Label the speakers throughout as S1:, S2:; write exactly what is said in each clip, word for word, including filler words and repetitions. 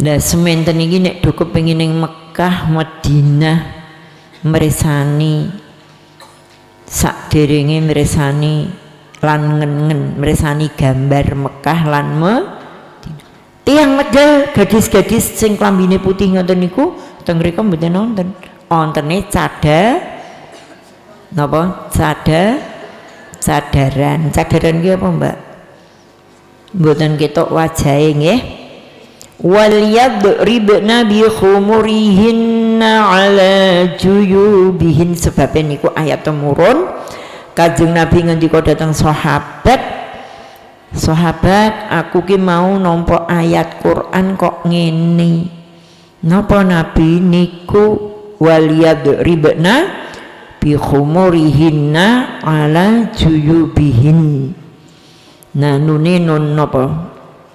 S1: Lah semanten iki nek do kepengin ning Mekah, Madinah mresani sakderenge mresani lan ngen-ngen mresani gambar Mekah lan Madinah. Tiyang medal gadis-gadis sing klambine putih ngoten niku teng mriku mboten wonten. Wontene cada napa? Cada cadaran. Cadaran ki apa, Mbak? Mboten ketok wajahe nggih. Wal yadribna bi khumurihinna ala juyubihin, sebab niku ayat temurun Kanjeng Nabi ngendika datang sahabat, sahabat aku ki mau nampa ayat Quran kok ngene. Napa Nabi niku wal yadribna bi khumurihinna ala juyubihin. Nah nune nun napa?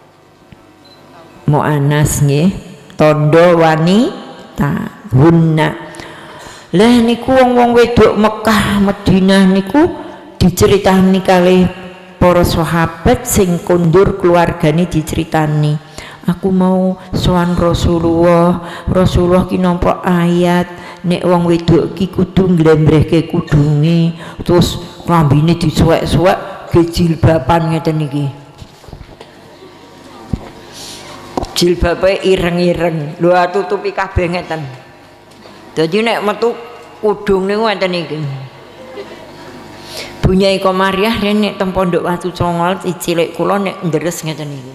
S1: Mu'anas nggih, tondo wanita hunna. Lah niku wong-wong wedok Mekah Madinah niku diceritani kalih para sahabat sing kondur keluargane diceritani. Aku mau sowan Rasulullah, Rasulullah ki nampa ayat nek wong wedok ki kudu nglembrehke kudunge, terus klambine disuwek-suwek jilbaban ngeten iki. Jilbabe ireng-ireng, lho tutupi kabeh ngeten. Dadi nek metu kudung niku ngeten iki. Bunyai Komariah nek teng Pondok Watu Congol cilik kula nek ndres ngeten iki.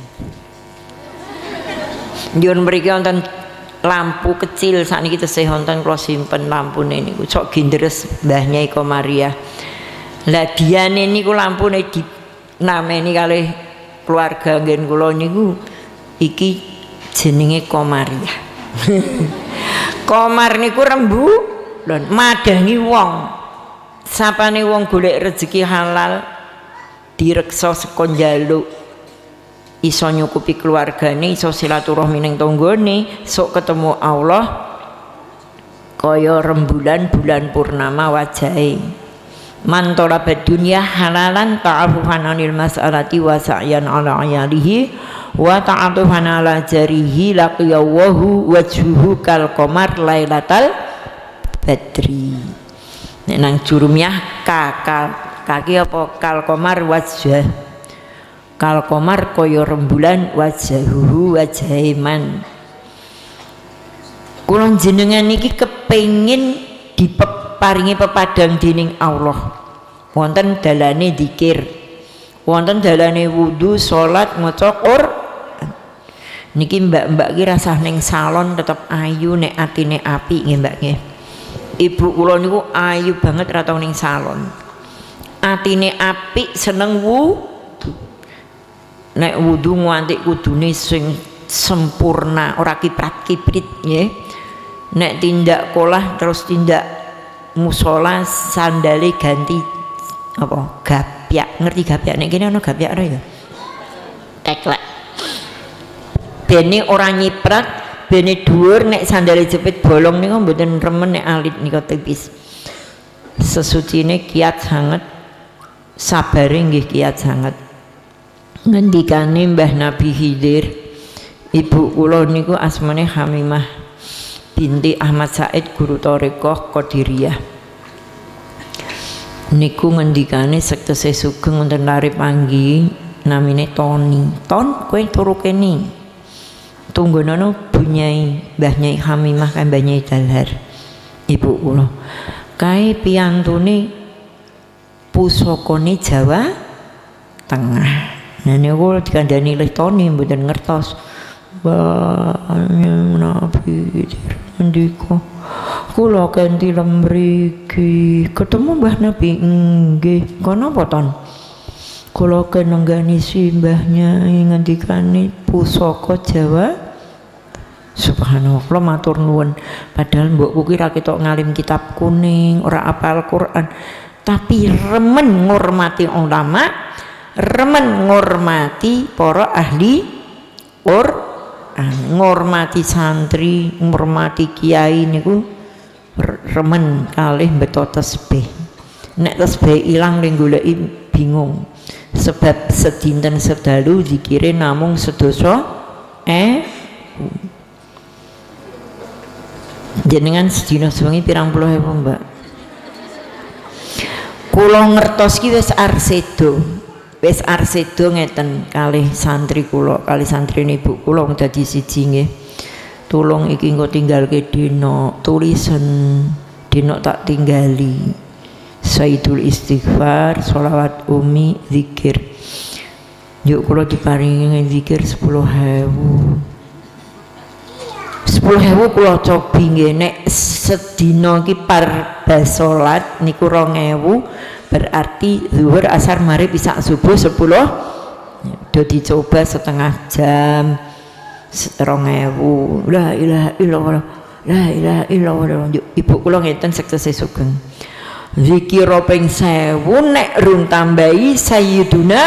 S1: Njur mriki wonten lampu kecil sakniki tesih wonten kula simpen lampune niku sok gendres Mbah Nyai Komariah. Lah diane niku lampune dinameni kalih keluarga ngen kula niku iki jenenge Komariah. Komar niku rembu lho madangi wong. Sapane wong golek rezeki halal direksa saka njaluk iso nyukupi keluargane, iso silaturahmi ning tanggane, sok ketemu Allah kaya rembulan bulan purnama wajahe. Man talabad dunya halalan ta'afufan anil mas'alati wa sa'yan ala ayalihi wa ta'atufan ala jarihi laqiyawahu wajhuhu kal qamar lailatal badri. Nek nang jurumiyah kakal kaki apa kal qamar wajah kal qamar kaya rembulan wajahuhu wajahiman. Kula jenengan niki kepengin diparingi pepadang dening Allah. Wonten dalane zikir, wonten dalane wudu, salat, maca Quran. Niki mbak-mbak ki rasah ning salon tetep ayu nek atine apik nggih Mbak nggih. Ibu kula niku ayu banget ra tau ning salon. Atine apik seneng wu. Nek wudu nganti kudune sing sempurna, ora kiprat-kiprit nggih. Nek tindak kolah terus tindak musola sandale ganti apa gapyak, ngerti gapyak nek kene ana gapyak ora ya? Teklek. Bene ora nyiprat, bene dhuwur nek sandale jepit bolong niku mboten remen nek alit nika tipis. Sesucine kiat sanget, sabare nggih kiat sanget. Ngendikane Mbah Nabi Khidir, ibu kula niku asmane Hamimah binti Ahmad Said guru Thariqah Qadiriyah. Niku ngendikane sektese sugeng wonten lare panggi namine Toni. Ton kowe turu kene. Tunggonono Bunyai Mbah Nyai Hamimah kan Mbah Nyai Dalhar. Ibu kula. Kae piyantune pusakane Jawa Tengah. Nah niku dikandani le Toni mboten ngertos. Banyak Nabi ndika kula kanthi lemriki ketemu Mbah Nabi nggih kono apa ton kula kenenggani simbahnya ngendikane pusaka Jawa. Subhanallah kula matur nuwun padahal mbokku ki ra ketok ngalim kitab kuning ora apal Quran tapi remen ngurmati ulama, remen ngurmati para ahli Quran, ngurmati santri, ngurmati kiai niku remen kalih beto tasbih. Nek tasbih ilang ning goleki bingung. Sebab sedinten sedalu zikire namung sedasa eh jenengan sedina sewengi pirang puluh ewu mbak. Kula ngertos ki wis arsedo wis arsedo ngeten kalih santri kula kalih santrine ibu kula wong dadi siji nggih. Tulung iki engko tinggalke dina tulisan dina tak tinggali Sayyidul Istighfar sholawat umi zikir yuk kula diparingi zikir sepuluh ewu sepuluh ewu kula cobi nggih nek sedina iki par basolat niku rong ewu berarti zuhur asar maghrib isya subuh sepuluh do dicoba setengah jam rong ewu la ilaha illallah la ilaha illallah ibu kula ngeten sektese sugeng zikir ping sewu nek rung tambahi sayyiduna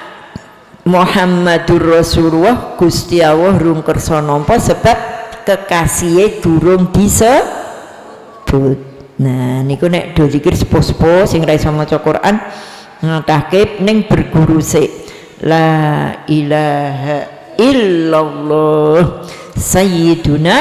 S1: Muhammadur Rasulullah Gusti Allah rung kersa nampa sebab kekasih durung disebut. Nah niku nek do zikir sepuh-sepuh sing ra iso maca Quran ngatahke ning berguru sik la ilaha illallah sayyiduna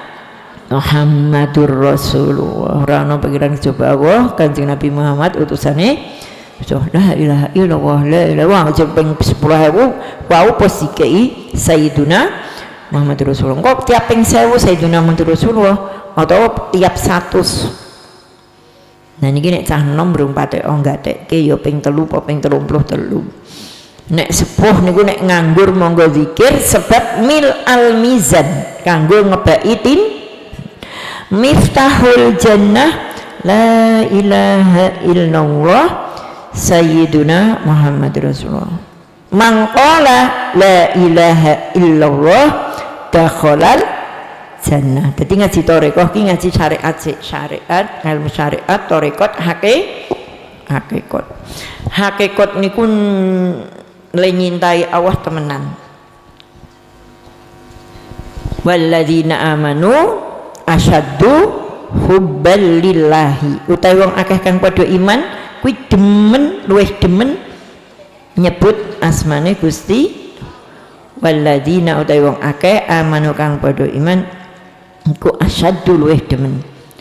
S1: Muhammadur Rasulullah ora ana pikiran coba Allah Kanjeng Nabi Muhammad utusane la ilaha illallah la ilaha jepeng sepuluh ewu wau pos dikei sayyiduna Muhammadur Rasulullah kok tiap ping sewu sayyiduna Muhammadur Rasulullah atau tiap seratus. Nah niki nek cah enom burung patek oh gatekke ya ping telu apa ping telung puluh telu. Nek sepuh niku nek nganggur monggo zikir sebab mil al mizan kanggo ngebaki tim miftahul jannah la ilaha illallah sayyiduna Muhammad Rasulullah mangqala la ilaha illallah dakhalal jannah. Dadi ngaji tarekah ki ngaji syariat syariat ilmu syariat tarekat hake hakikat hakikat niku le nyintai Allah temenan. Walladzina amanu asyaddu hubban lillahi utawi wong akeh kang padha iman kuwi demen luwih demen nyebut asmane Gusti. Walladzina utawi wong akeh amanu kang padha iman iku asyaddu luwih demen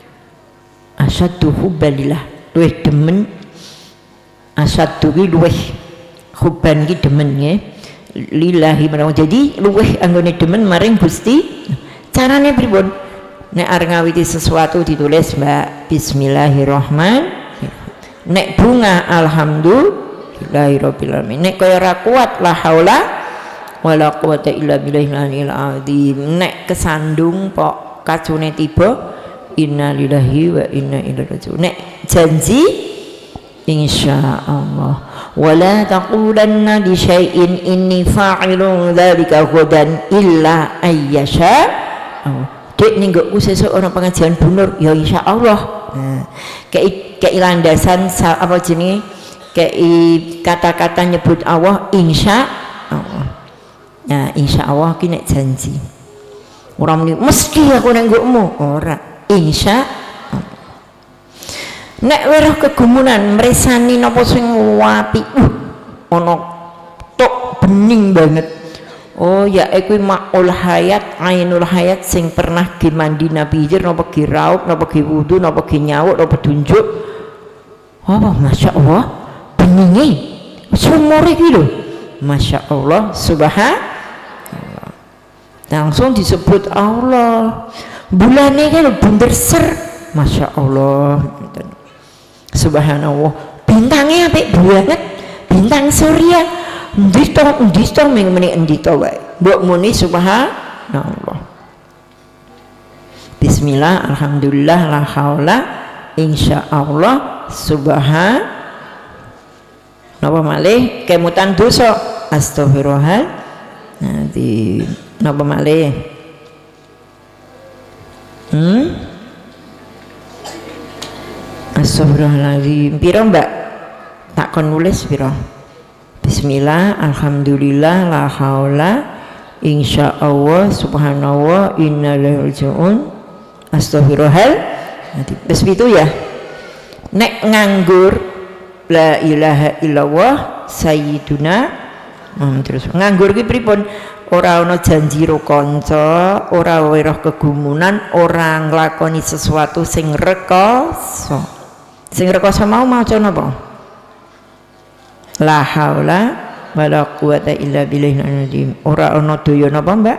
S1: asyaddu hubban lillah luwih demen asyaddu ki luwih hubban ki demen nggih lillahi menawa jadi luwih anggone demen maring Gusti. Carane pripun? Nek arep ngawiti sesuatu ditulis mbak bismillahirrahmanirrahim, nek bunga alhamdulillahirabbil alamin, nek kaya ora kuat la haula wala quwata illa billahil azim, nek kesandung pok kacune tiba innalillahi wa inna ilaihi raji'un, nek janji insyaallah wala taqulanna li syai'in inni fa'ilun dzalika ghadan illa ayyasha Allah. Dek ninggokku sesuk orang pengajian bunur ya insyaallah. Nah, kei kei landasan apa jenenge kei kata-kata nyebut Allah insyaallah. Nah insyaallah ki nek janji ora muni mesti aku nek nggokmu ora insyaallah. Nek weruh kegumunan mresani napa sing apik uh, ana tok bening banget. Oh ya iku maul hayat ainul hayat sing pernah gi mandi Nabi Hijr napa gi raup napa gi wudu napa gi nyawuk napa tunjuk. Oh masya Allah beninge sumur iki lho. Masya Allah subhanallah. Langsung disebut Allah. Bulane kan bunder ser. Masya Allah. Subhanallah. Bintangnya apik banget. Bintang surya. Endi to endi to ming meni endi to wae. Mbok muni subhanallah. Bismillah, alhamdulillah, la haula, insyaallah, subhan. Napa malih kemutan dosa, astagfirullah. Nanti napa malih? Hmm? Astagfirullahaladzim. Piro mbak? Tak kon nulis piro? Bismillah, alhamdulillah, la haula, insyaallah, subhanallah, innalillahi rajiun, astaghfirullah. Nanti bes itu ya. Nek nganggur la ilaha illallah sayyiduna Muhammad Rasul. Nganggur ki pripun? ora ana janji ro kanca, ora weruh kegumunan, ora nglakoni sesuatu sing rekoso. Sing rekoso mau maca napa? La haula wala quwata illa billahil azim. Ora ana daya napa, Mbak?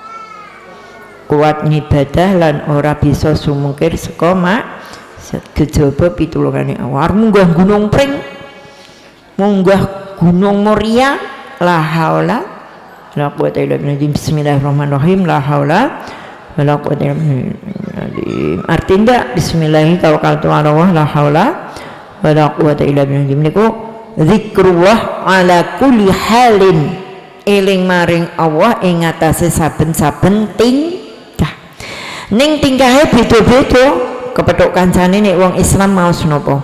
S1: Kuat ngibadah lan ora bisa sumungkir saka mak kejaba pitulungane Allah. Munggah gunung pring, munggah gunung Moria, la haula la quwata illa billah. Bismillahirrahmanirrahim. La haula wala quwata illa billah. Artinya bismillahirrahmanirrahim tawakkaltu ala Allah la haula wala quwata illa billah. Niku zikrullah ala kulli halin, eling maring Allah ing atase saben-saben tingkah. Ning tingkahe beda-beda. Kepethuk kancane nek wong Islam maos napa?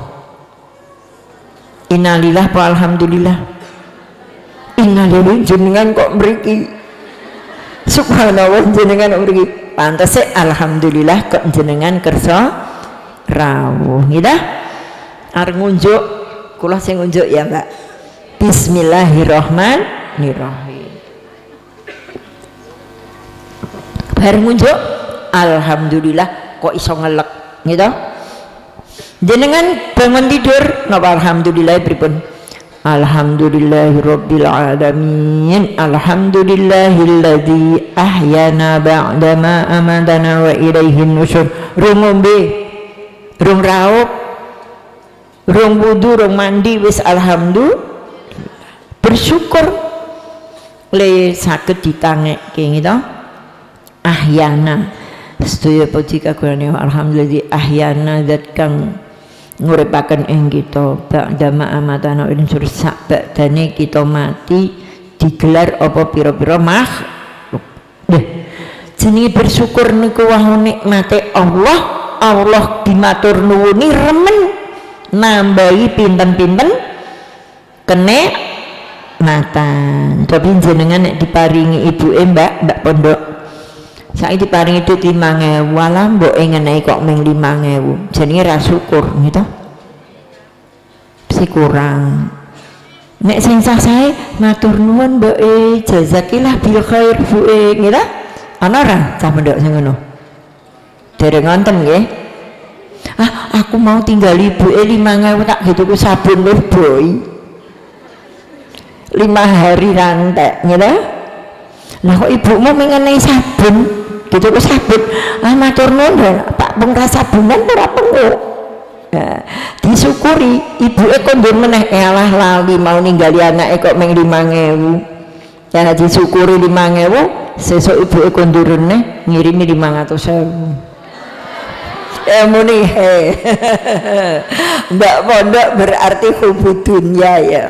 S1: Innalillah wa alhamdulillah. Innalillah jenengan kok mriki. Subhanallah jenengan mriki. Pantese alhamdulillah kok jenengan kersa rawuh. Nggih arep ngunjuk, kula sing ngunjuk ya, Mbak. Bismillahirrahmanirrahim. Bareng ngunjuk alhamdulillah kok iso ngelek gitu. Jenengan bangun tidur napa alhamdulillah pripun? Alhamdulillahirabbil alamin. Alhamdulillahilladzi ahyana ba'dama amatana wa ilaihin nusyur. Rung ngombe, rung raup, rung wudu, rung mandi wis alhamdulillah. Bersyukur le saged ditangekke gitu. Ahyana sedaya puji kagungane alhamdulillah ahyana zat kang nguripaken ing kita ba'dama amatana ing sak badane kita mati digelar apa pira-pira makhluk. Nggih. Jenenge bersyukur niku wah nikmate Allah, Allah dimatur nuwuni remen nambahi pinten-pinten kene matan. Tapi jenengan nek diparingi ibuke Mbak, Mbak Pondok saiki diparingi duit limang ewu, walah mbok ngenehi kok mung limang ewu. Jenenge ra syukur gitu. Si kurang. Nek sing sah sae matur nuwun mboke, jazakillah bil khair buke, gitu. Ana ora cah pondok sing ngono? Dereng wonten nggih. Ah, aku mau tinggal ibuke limang ewu tak gitu ku sabun lho, boy. Lima hari rantek, gitu. Lah kok ibumu mengenai sabun? Gitu ku sabun, ah matur nuwun Pak pun sabunan ora pengu. Nah, disyukuri ibuke kondur meneh elah lali mau ninggali anake kok meng limang ewu. Ya disyukuri limang ewu, sesuk ibuke kondur meneh ngirimi limang atus ewu. Ya muni he. Mbak Pondok berarti hubud dunya ya.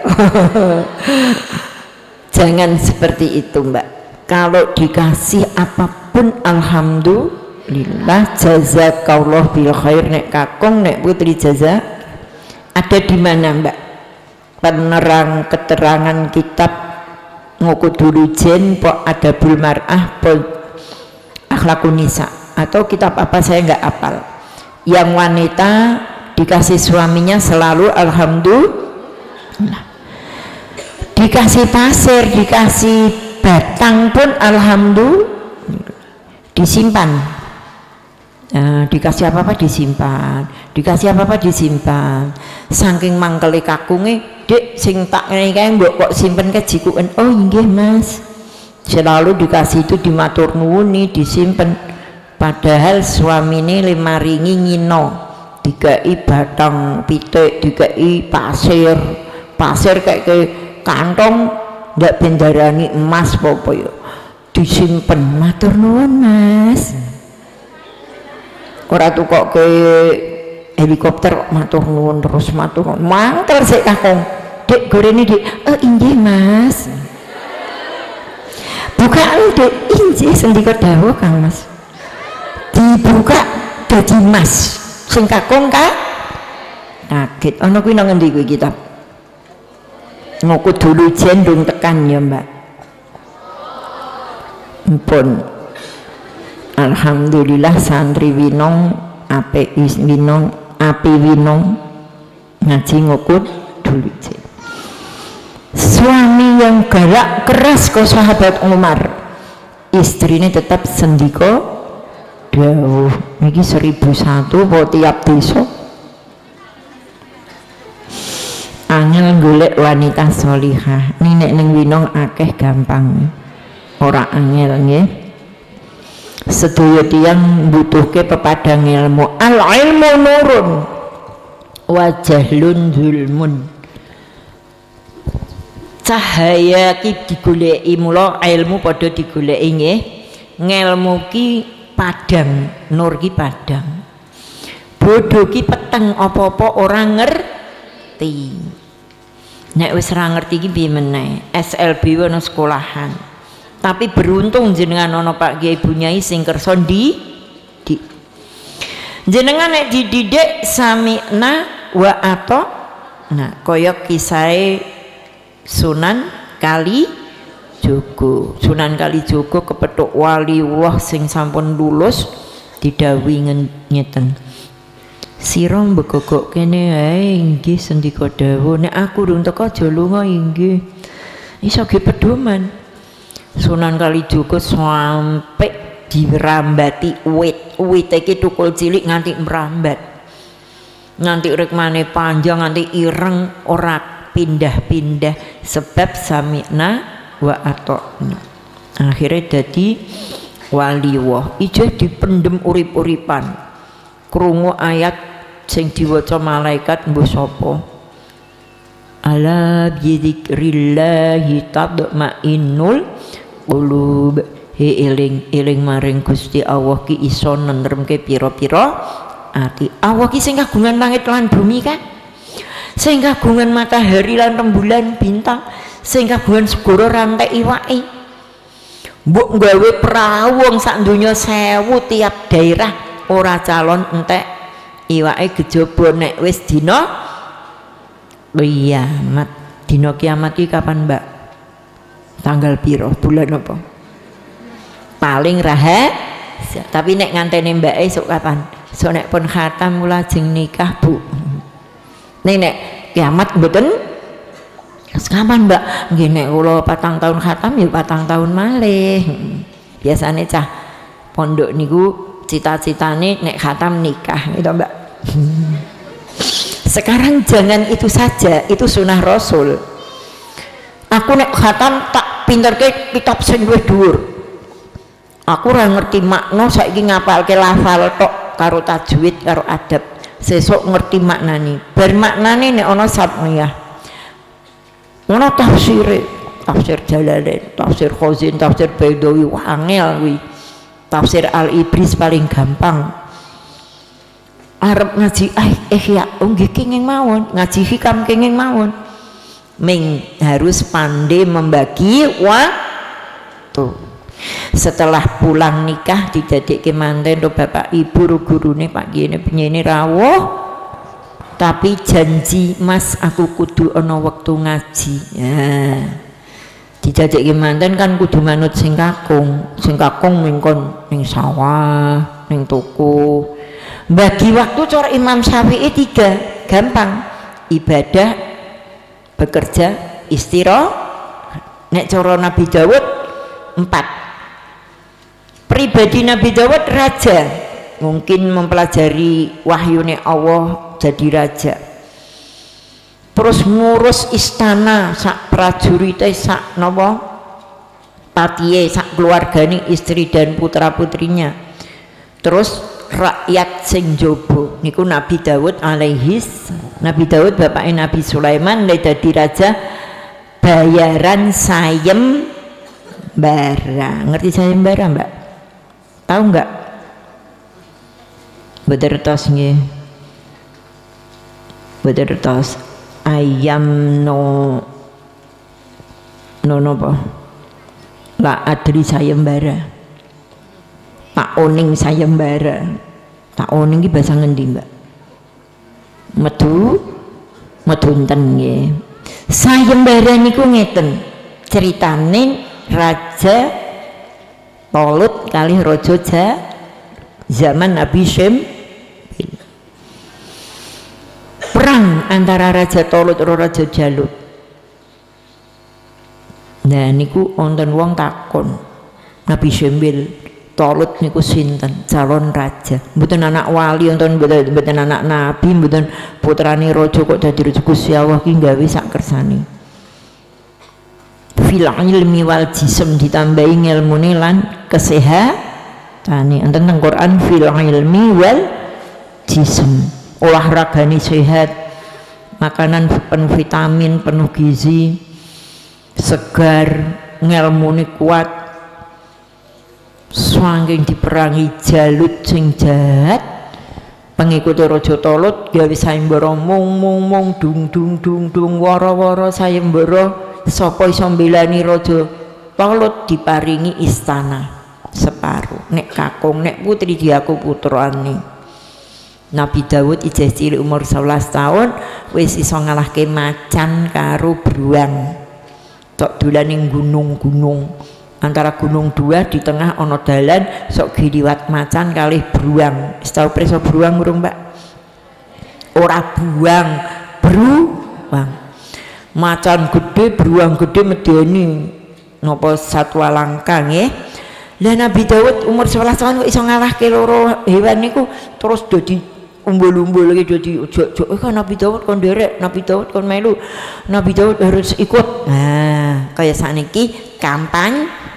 S1: Jangan seperti itu, Mbak. Kalau dikasih apapun alhamdulillah, jazakallah bil khair. Nek kakung nek putri jaza ada di mana, Mbak? Penerang keterangan kitab Ngukudul Jen po Adabul Mar'ah po Akhlakun Nisa atau kitab apa saya nggak apal. Yang wanita dikasih suaminya selalu alhamdulillah. Dikasih pasir, dikasih batang pun alhamdulillah disimpan. Nah, dikasih apa-apa disimpan, dikasih apa-apa disimpan. Saking mangkele kakunge, Dek sing tak ngene kae mbok kok simpen kejikuken. Oh nggih Mas. Selalu dikasih itu dimatur nuwuni, disimpen. Padahal suamine le maringi ngino, dikai batang pitik, dikai pasir, pasir kayak ke kantong ndak bendarani emas apa ya disimpen. Matur nuwun Mas. Ora tukok ke helikopter matur nuwun terus matur mangkel sik kakung. Dek gorene Dik. Oh inggih Mas. Bukaan Dek inggih sendika dawuh Kang Mas. Dibuka dadi emas. Sing kakung ka kaget. Ana kuwi nang endi kuwi kitab? Ngukudul Jen dong tekan ya Mbak. Mpun alhamdulillah santri winong ape is winong api winong ngaji Ngukudul Jen. Suami yang galak keras ke sahabat Umar, istrine tetap sendika dawuh. Niki seribu satu po tiap desa angel golek wanita sholihah. Ning nek ning Winong akeh gampang, ora angel nggih. Sedaya tiyang mbutuhke pepadang ilmu. Al ilmu nurun wa jahlun zulmun. Cahaya ki digoleki, mula ilmu padha digoleki nggih. Ngelmu ki padang, nur ki padang. Bodho ki peteng, apa-apa ora ngerti. Nek wis ora ngerti ki piye meneh? S L B ana sekolahan. Tapi beruntung jenengan ana Pak Kiai Bunyai sing kersa di, di. Jenengan nek dididik sami'na wa ato. Nah, kaya kisahe Sunan Kalijogo. Sunan Kalijogo kepethuk waliullah sing sampun lulus didhawuhi ngeten. Sira mbegogok kene ae inggih sendika dawuh, nek aku durung teko aja lunga inggih. Iso ge pedoman. Sunan Kalijogo sampai dirambati wit, wit iki tukul cilik nganti merambat, nganti rikmane panjang, nganti ireng ora pindah-pindah sebab sami'na wa ata'na. Akhirnya dadi waliwah, ijo dipendem urip-uripan, krungu ayat sing diwaca malaikat mbuh sapa. Ala bidzikrillahi tatma'innul qulub. He eling eling maring Gusti Allah ki iso nentremke pira-pira ati. Allah ki sing kagungan langit lan bumi kan, sing kagungan matahari lan rembulan bintang, sing kagungan segara rantai iwake. Mbok gawe perahu sak donya sewu tiap daerah ora calon entek iwake gejaba nek wis dina kiamat. Dina kiamat ki kapan Mbak? Tanggal piro? Bulan apa? Paling rahasia. Tapi nek ngantene Mbak esuk kapan? So nek pun khatam mula jeng nikah Bu. Nek nek kiamat mboten kapan Mbak? Nggih nek kula patang tahun khatam ya patang tahun malih. Biasane cah pondok niku cita-citane nek khatam nikah gitu Mbak. Sekarang jangan itu saja, itu sunnah Rasul. Aku nek khatam tak pinterke kitab sing luwih dhuwur. Aku ora ngerti makna, saiki ngapalke lafal tok karo tajwid karo adab. Sesuk ngerti maknane. Bar maknane nek ana sab'iyah. Ana tafsire, tafsir Jalalain, tafsir Khazin, tafsir Baidawi, wangel kuwi. Tafsir Al-Ibris paling gampang. Arab ngaji ah eh ya nggih kenging mawon, ngaji hikam kenging mawon. Ming harus pandai membagi waktu. Setelah pulang nikah didadekke manten ro bapak ibu ro gurune Pak Kiai penyene rawuh. Tapi janji Mas aku kudu ana wektu ngaji. Ya. Didadekke manten kan kudu manut sing kakung. Sing kakung mingkon ning sawah, ning toko. Bagi waktu cara Imam Syafi'i tiga, gampang. Ibadah, bekerja, istirahat. Nek cara Nabi Dawud empat. Pribadi Nabi Dawud raja, mungkin mempelajari wahyune Allah jadi raja. Terus ngurus istana, sak prajurite, sak napa patiye, sak keluargane, istri dan putra putrinya. Terus rakyat sing jobo niku Nabi Daud alaihis. Nabi Daud bapaknya Nabi Sulaiman lek dadi raja bayaran sayembara. Ngerti sayembara Mbak? Tahu nggak? Betertos nggih. Betertos ayam no no napa? La adri sayembara. Tak oning sayembara. Tak oning ki bahasa ngendi Mbak? Medu medunten nggih. Sayembara niku ngeten. Ceritane Raja Tolut kalih Raja Ja zaman Nabi Syem. Perang antara Raja Tolut karo Raja Jalut. Nah niku wonten wong takon. Nabi Syambil Tolut niku sinten calon raja, mboten anak wali enten mboten anak nabi, mboten putrane raja kok dadi raja Gusti Allah ki gawe sak kersane. Fil ilmi wal jism ditambahi ngelmune lan kesehatane. Enten teng Quran fil ilmi wal jism, olahragane sehat, makanan penuh vitamin, penuh gizi, segar, ngelmune kuat. Swangking diperangi Jalut sing jahat, pengikut Raja Tolut gawe sayembara mung mung mung dung dung dung dung wara-wara sayembara sapa iso mbelani Raja Tolut diparingi istana separuh, nek kakung nek putri diaku putrane. Nabi Daud ijeh cilik umur sewelas tahun wis iso ngalahke macan karo beruang, tok dolan ning gunung-gunung. Antara gunung dua di tengah ono dalan sok giliwat macan kalih beruang. Tahu preso beruang urung Mbak? Ora buang, beruang. Macan gede, beruang gede medeni napa satwa langka nggih. Lah Nabi Daud umur sewelas tahun kok iso ngalahke loro hewan niku terus dadi umbul-umbul iki dadi ojo-ojo eh kan Nabi Daud kon derek, Nabi Daud kon melu. Nabi Daud harus ikut. Nah, kaya sakniki kampanye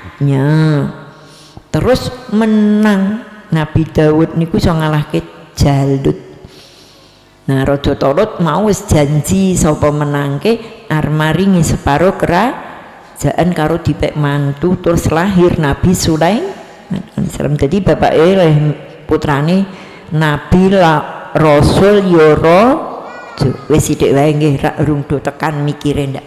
S1: terus menang. Nabi Daud niku iso ngalahke Jalut. Nah Raja Tolut mau wis janji sapa menangke arep maringi separo kerajaan karo dipek mantu, terus lahir Nabi Sulaiman. Jadi bapak eh putrane Nabi la Rasul Yoro wis sithik wae nggih rak urung do tekan mikire ndak.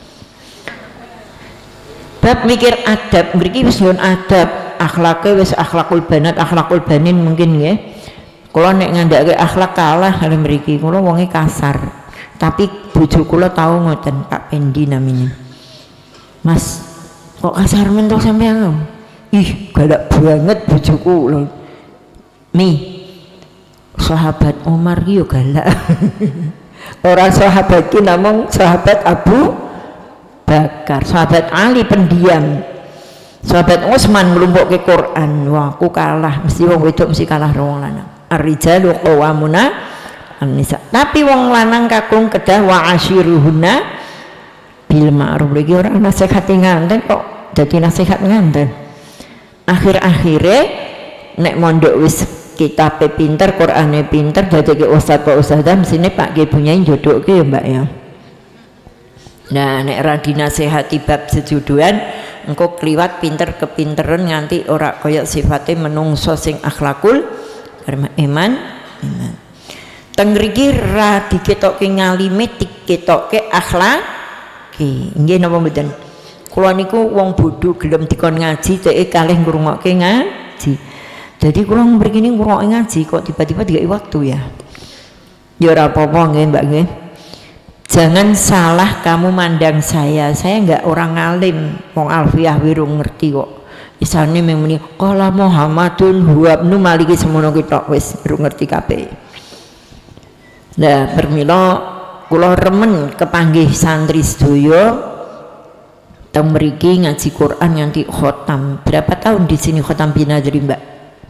S1: Bab mikir adab mriki wis yon adab, akhlake wis akhlakul banat, akhlakul banin mungkin nggih. Kula nek ngandhake akhlak kalah kali mriki, kula wonge kasar. Tapi bojo kula tau ngoten, Pak Pendi namine. Mas, kok kasar men to sampean? Ih, galak banget bojoku lho. Mi, sahabat Umar ki yo galak. Orang sahabat ki namung sahabat Abu Bakar, sahabat Ali pendiam, sahabat Utsman nglumpukke Quran. Wah, aku kalah, mesti wong wedok mesti kalah wong lanang. Ar-rijalu qawwamuna an-nisa. Tapi wong lanang kakung kedah wa asyiruhunna bil ma'ruf. Iki ora nasihati nganten kok dadi nasihat nganten. Akhir-akhire nek mondok wis kitabe pinter, Qur'ane pinter, dadeke ustaz kok ustazah mesine Pak Ki Bunyai jodohke ya Mbak ya. Nah nek ra dinasehati bab sejuduan engko kliwat pinter kepinteran nganti ora kaya sifate menungso sing akhlakul iman iman. Teng mriki ra diketokke ngalime, diketokke akhlake. Nggih napa mboten? Kula niku wong bodho gelem dikon ngaji teke kalih ngrungokke ngaji. Jadi kula mriki niku ngrungokke ngaji kok tiba-tiba dikai waktu ya. Ya ora apa-apa nggih Mbak nggih. Jangan salah kamu mandang saya, saya enggak orang alim, wong alfiah wirung ngerti kok. Isane mung muni qala Muhammadun huwa ibnu Maliki semono kita wis wirung ngerti kabeh. Lah permila kula remen kepanggih santri sedaya teng mriki ngaji Quran nganti khotam. Berapa tahun di sini khotam binadri Mbak?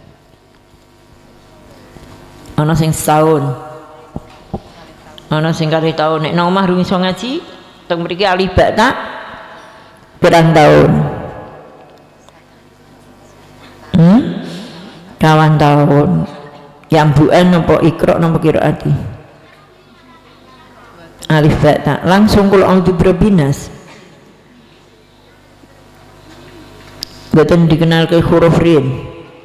S1: Ana sing setahun. Ana sing kali tahun nek nang omah rung iso ngaji, teng mriki alibak tak berang tahun. Hmm? Kawan tahun. Yambuan napa Iqra napa qiraati? Alif ba ta. Langsung kula audu berbinas. Boten dikenal ke huruf rin.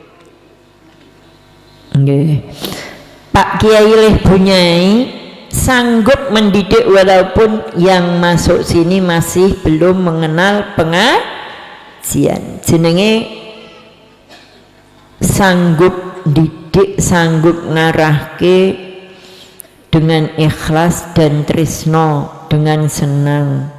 S1: Nggih. Pak Kiai Leh Bunyai sanggup mendidik walaupun yang masuk sini masih belum mengenal pengajian. Jenenge sanggup didik, sanggup ngarahke dengan ikhlas dan tresno, dengan senang.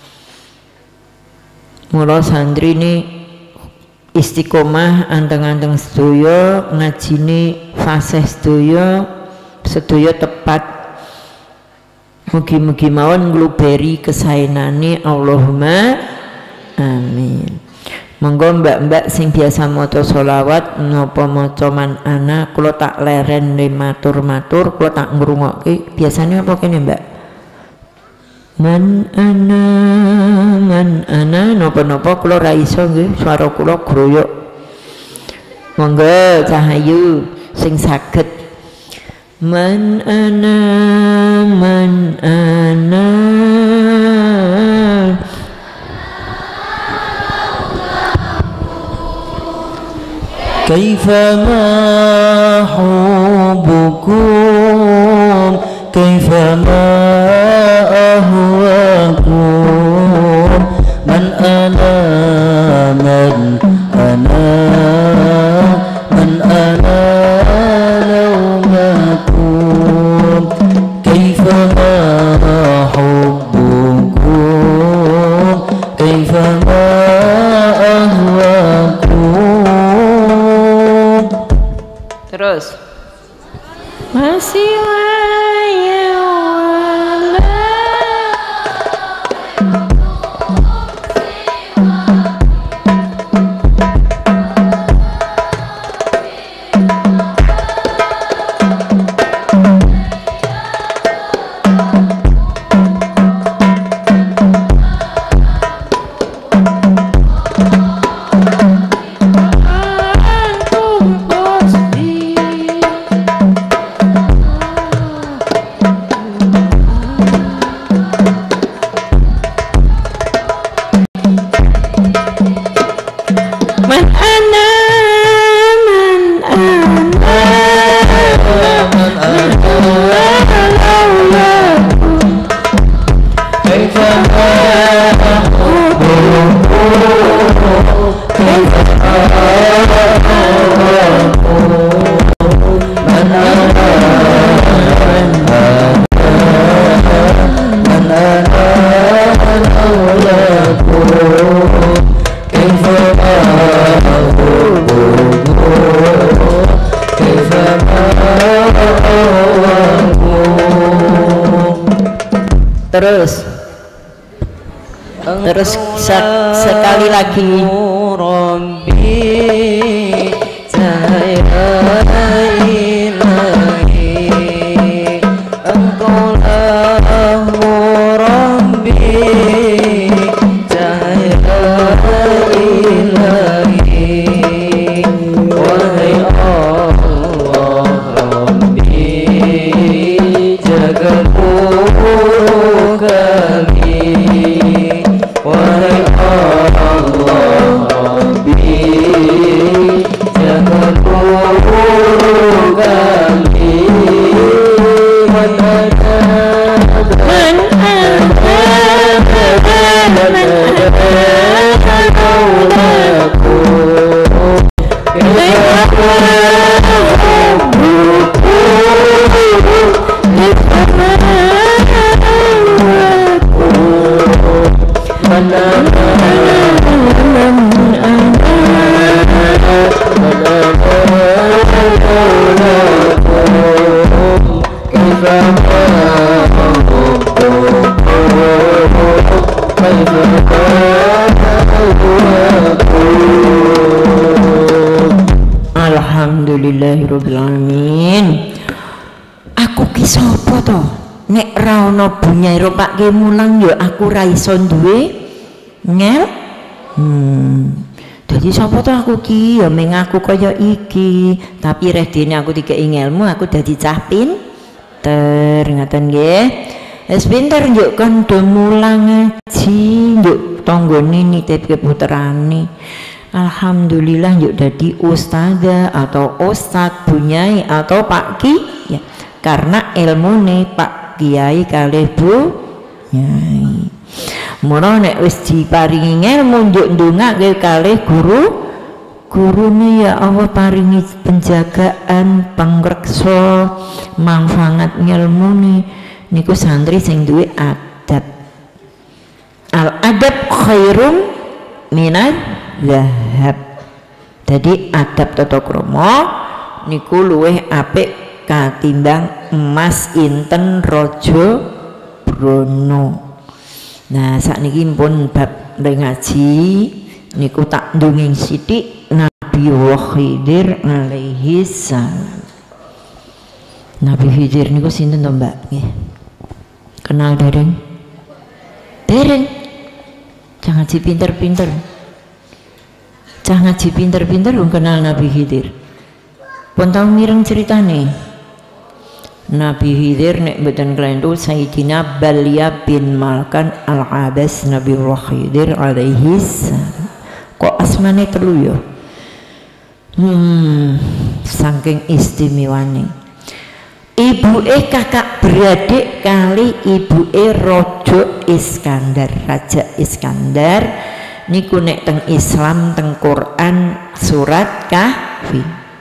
S1: Mula santri ini istiqomah anteng-anteng sedaya, ngajine fasih sedaya, sedaya tepat. Mugi-mugi mawon ngluberi kesaenane Allahumma amin. Monggo mbak-mbak sing biasa maca sholawat napa maca man ana kula tak leren matur-matur kula tak ngrungokke biasanya apa kene mbak man ana man ana napa-napa kula ra iso nggih swara kula groyok monggo Cahayu sing saged man ana man ana
S2: كيفما حبكم كيفما أهواكم من أنا من أنا من أنا لومكم كيفما حبكم كيفما أهواكم.
S1: Terus masih waya wala terus terus sekali lagi
S2: Rabbi saya ilahi engkaulah Rabbi saya ilahi wahai Allah Rabbi jaga kami wahai Allah Rabbi jaga guru kami man ana man ana man
S1: Alhamdulillahirabbil alamin. Aku ki sapa to? Nek ra ono bunyairo Pak Ki mulang ya aku ra iso duwe ngel. Hmm. Jadi sapa to aku ki ya mengaku kaya iki, tapi reh dene aku dikei ngelmu aku dadi cah pinter ngaten nggih. Wis pinter njuk kon do mulang ngaji, njuk tanggane nitipke puterane. Alhamdulillah yuk dadi ustazah atau ustad bunyai atau Pak Ki ya karena ilmu nih Pak Kiai kalih Bu Nyai. Mula nek wis diparingi ilmu njuk ndongake kalih guru gurune ya Allah paringi penjagaan pangreksa manfaat ngilmune niku santri sing duwe adab. Al adab khairum minad zahab. Jadi adab tata krama niku luwih apik katimbang emas inten raja brana. Nah sakniki pun bab ngaji niku tak ndongeng sithik Nabi Khidir alaihi salam. Nabi Khidir niku sinten to Mbak? Nggih. Kenal dereng? Dereng. Jangan ngaji pinter-pinter. Jangan ngaji pinter-pinter wong kenal Nabi Khidir. Pun tau mireng ceritane. Nabi Khidir nek mboten kelentu Sayyidina Balya bin Malkan Al-Abbas Nabi Khidir alaihi salam. Kok asmane telu ya? Hmm, saking istimewane. Ibuke kakak beradik kali ibuke Raja Iskandar. Raja Iskandar niku nek teng Islam teng Quran surat Kahfi.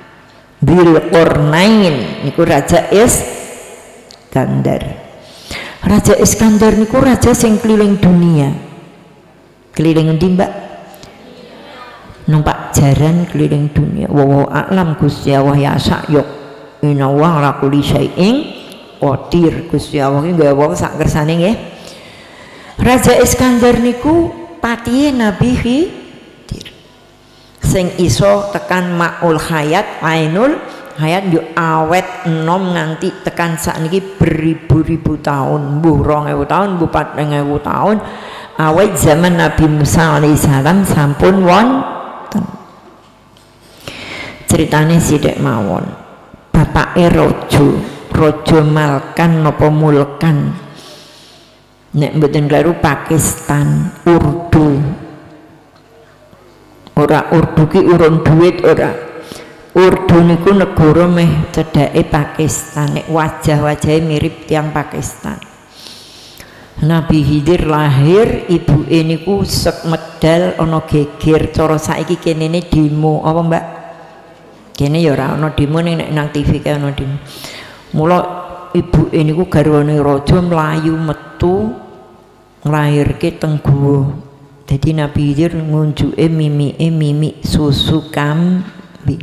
S1: Dzulqarnain niku Raja Iskandar. Raja Iskandar niku raja sing keliling dunia. Keliling endi, Mbak? Numpak jaran keliling dunia. Wa a'lam Gusti Allah ya sakyuk. Inna wa ala kulli syai'in qadir. Gusti Allah iki gawe wong sak kersane nggih. Raja Iskandar niku patihe Nabi Khidir. Sing iso tekan Maul Hayat, Ainul Hayat yo awet enom nganti tekan sakniki beribu-ribu tahun, mbuh rong ewu tahun, mbuh patang ewu tahun. Awet zaman Nabi Musa alaihissalam sampun wonten. Ceritane sithik mawon. Bapake raja, Raja Malkan napa Mulkan. Nek mboten kleru Pakistan, Urdu. Ora Urdu ki urun duit ora. Urdu niku negara meh cedhake Pakistan. Nek wajah-wajahe mirip tiang Pakistan. Nabi Khidir lahir, ibuke niku sek medal ana geger. Cara saiki kene ne demo apa Mbak? Kene ya ora ana demo ning nek nang T V kae ana demo. Mula ibuke niku garwane raja mlayu metu nglahirke teng guwa. Dadi Nabi Khidir ngunjuke mimike mimik susu kambing.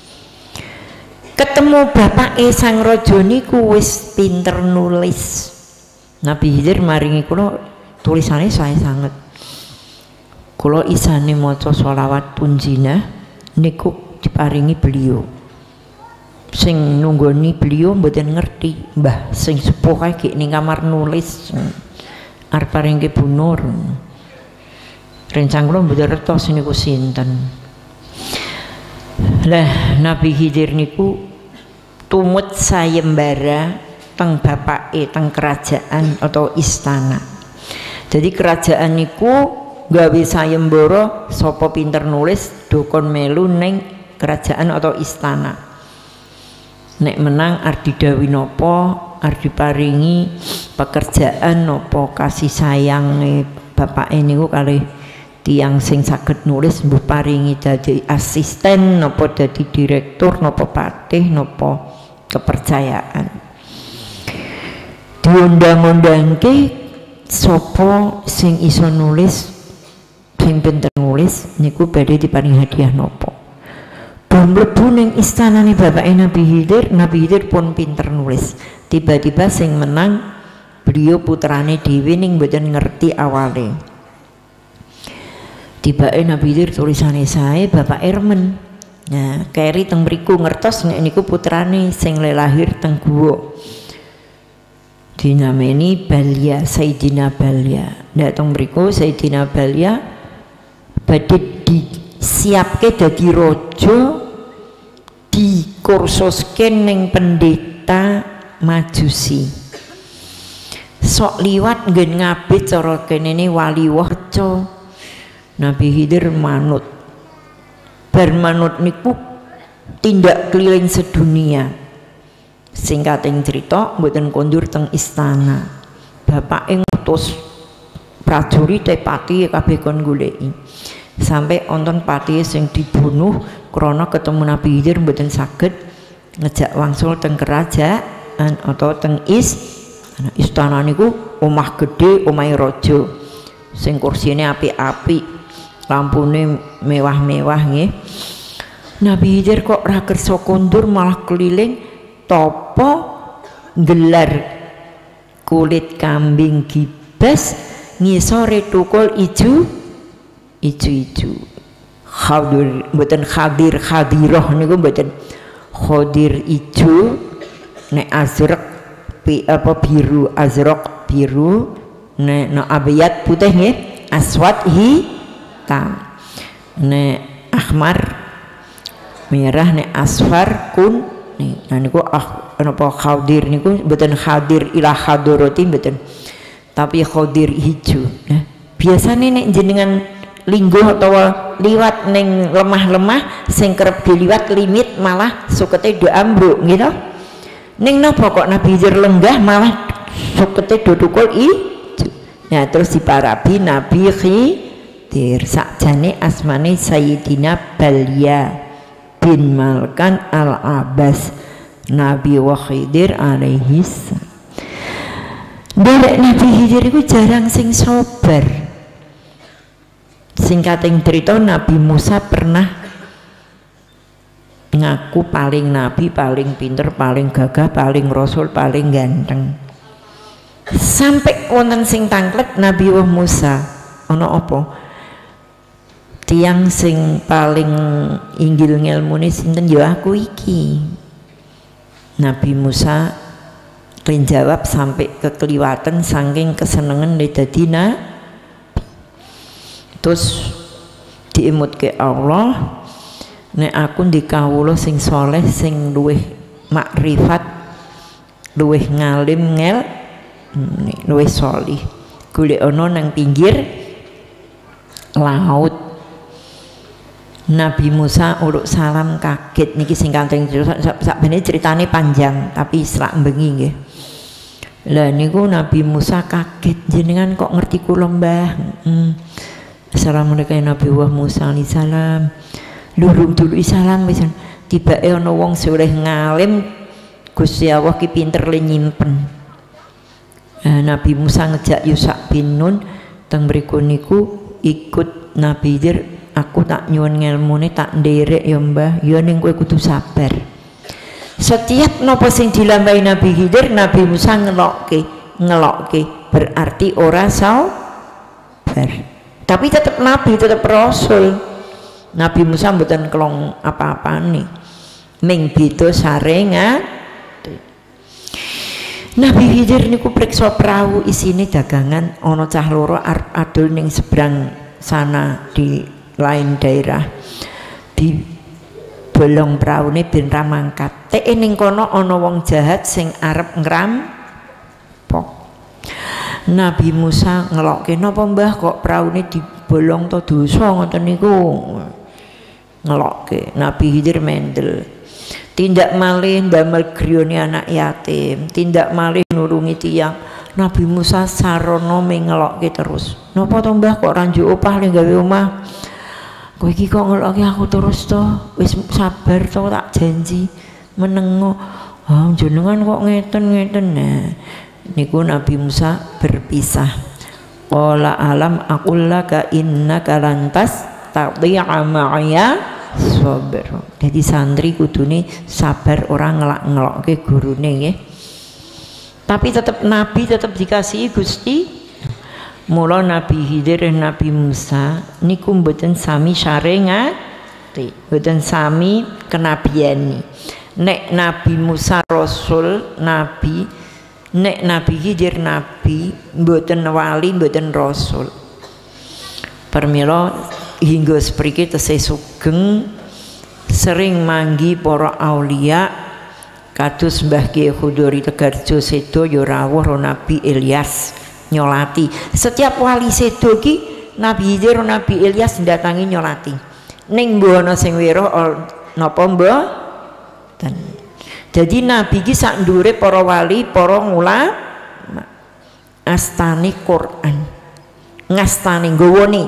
S1: Ketemu bapake sang raja niku wis pinter nulis. Nabi Khidir maringi kula tulisane sae sanget. Kula isane maca sholawat tunjinah niku diparingi beliau. Sing nunggoni beliau mboten ngerti, Mbah sing sepuh kae gek ning kamar nulis arep paringke bunur. Rencang kula mboten retos niku sinten. Lah Nabi Khidir niku tumut sayembara teng bapake teng kerajaan atau istana. Jadi kerajaan niku gawe sayembara sapa pinter nulis dokon melu ning kerajaan atau istana. Nek menang arep didhawuhi napa, arep diparingi pekerjaan napa, kasih sayange bapake niku kalih tiang sing saged nulis mbuh paringi dadi asisten napa dadi direktur napa patih napa kepercayaan. Diundang-undangke sapa sing iso nulis, sing pinter nulis niku badhe diparingi hadiah napa. Bom mlebu ning istanane bapake Nabi Khidir, Nabi Khidir pun pinter nulis. Tiba-tiba sing menang beliau putrane dhewe ning mboten ngerti awale. Tibake Nabi Khidir tulisane sae bapake remen. Nah, keri teng mriku ngertos nek niku putrane sing lahir teng guwa. Dinameni Balya, Sayyidina Balya. Datang mriku Sayyidina Balya badhe disiapke dadi raja, dikursuske ning pendeta Majusi. Sok liwat nggen ngabit cara kenene wali waca. Nabi Khidir manut. Bar manut niku tindak keliling sedunia. Singkating cerita mboten kondur teng istana. Bapake ngutus prajurit pati kabeh kon goleki. Sampai wonten pati sing dibunuh krana ketemu Nabi Khidir mboten saged ngejak wangsul teng kerajaan atau teng is istana niku omah gede, omahe raja. Sing kursine apik-apik, lampune mewah-mewah nggih. Nabi Khidir kok ora kersa kondur malah keliling topo gelar kulit kambing gibas ngisore tukul ijo ijo-ijo. khadir mboten khadir khadirah niku mboten khadir ijo nek azraq pi apa biru azraq biru nek no abiyat putih nggih aswad hitam nek ahmar merah nek asfar kun nih nah niku ah napa khadir niku mboten khadir ila hadarati mboten tapi khadir hijau nah biasane nek jenengan lingguh atau liwat neng lemah-lemah sing kerep diliwat limit malah sukete do ambruk gitu neng napa kok Nabi Khidir lenggah malah sukete do tukul i nah terus diparabi Nabi Khidir sakjane asmane Sayyidina Balya bin Malkan al-Abbas Nabi wa Khidir alaihi salam. Derek Nabi Khidir itu jarang sing sobar. Singkating cerita Nabi Musa pernah ngaku paling nabi, paling pinter, paling gagah, paling rasul, paling ganteng. Sampai wonten sing tangklet Nabi Wah Musa, ono apa? Tiang sing paling inggil ngelmune sinten ya aku iki. Nabi Musa menjawab sampai kekeliwatan saking kesenengan dadi nabi. Terus diimut ke Allah nek aku dikawula sing soleh sing luweh makrifat luweh ngalim ngel luweh solih golek ana nang pinggir laut. Nabi Musa uruk salam kaget niki sing kantheng sakbene ceritane panjang tapi selak bengi nggih. Lah niku Nabi Musa kaget jenengan kok ngerti kula Mbah. Hmm. Assalamualaikum Nabi Wah Musa alaihi salam. Lurung dulu salam wis tibake ana wong soleh ngalim Gusti Allah ki pinter le nyimpen. Nah, Nabi Musa ngejak Yusak bin Nun teng mriku niku ikut Nabi Khidir aku tak nyuwun ngelmune tak nderek ya Mbah ya ning kowe kudu sabar. Setiap napa sing dilambai Nabi Khidir Nabi Musa ngelokke ngelokke berarti ora sabar. Tapi tetap nabi, tetap rasul. Nabi Musa mboten kelong apa-apane. Ming beda sarengan. Nabi Khidir niku priksa perahu isine dagangan ana cah loro arep adol ning seberang sana di lain daerah. Di bolong praune ben ra mangkat. Teke ning kono ana wong jahat sing arep ngrampok. Nabi Musa ngelokke napa Mbah kok praune dibolong to dosa ngoten niku. Ngelokke Nabi Khidir mendel. Tindak malih ndamel griyane anak yatim, tindak malih nulungi tiyang. Nabi Musa sarana mengelokke terus. Napa to Mbah kok ra njuk opah le gawe omah? Kowe iki kok ngelokke aku terus to? Wis sabar to tak janji menengo. Ah jenengan kok ngeten-ngeten nah. Niku Nabi Musa berpisah. Qala alam aqullaka innaka lantas tadhi'a ma'aya sabr. Jadi santri kudune sabar orang ngelak-ngelokke gurune nggih. Tapi tetap Nabi tetap dikasihi Gusti. Mula Nabi Khidir dan Nabi Musa niku mboten sami syarengati, mboten sami kenabiani. Nek Nabi Musa rasul nabi nek Nabi Khidir nabi mboten wali mboten rasul. Permila hingga sepriki tesih sugeng sering manggi para aulia kados Mbah Kiai Khudori Tegarjo sedo ya rawuh Nabi Ilyas nyolati. Setiap wali sedo ki Nabi Khidir Nabi Ilyas ndatangi nyolati. Ning mbuh ana sing weruh napa mboten. Jadi Nabi ki sak ndure para wali, para ulama astane Quran. Ngastane nggawone.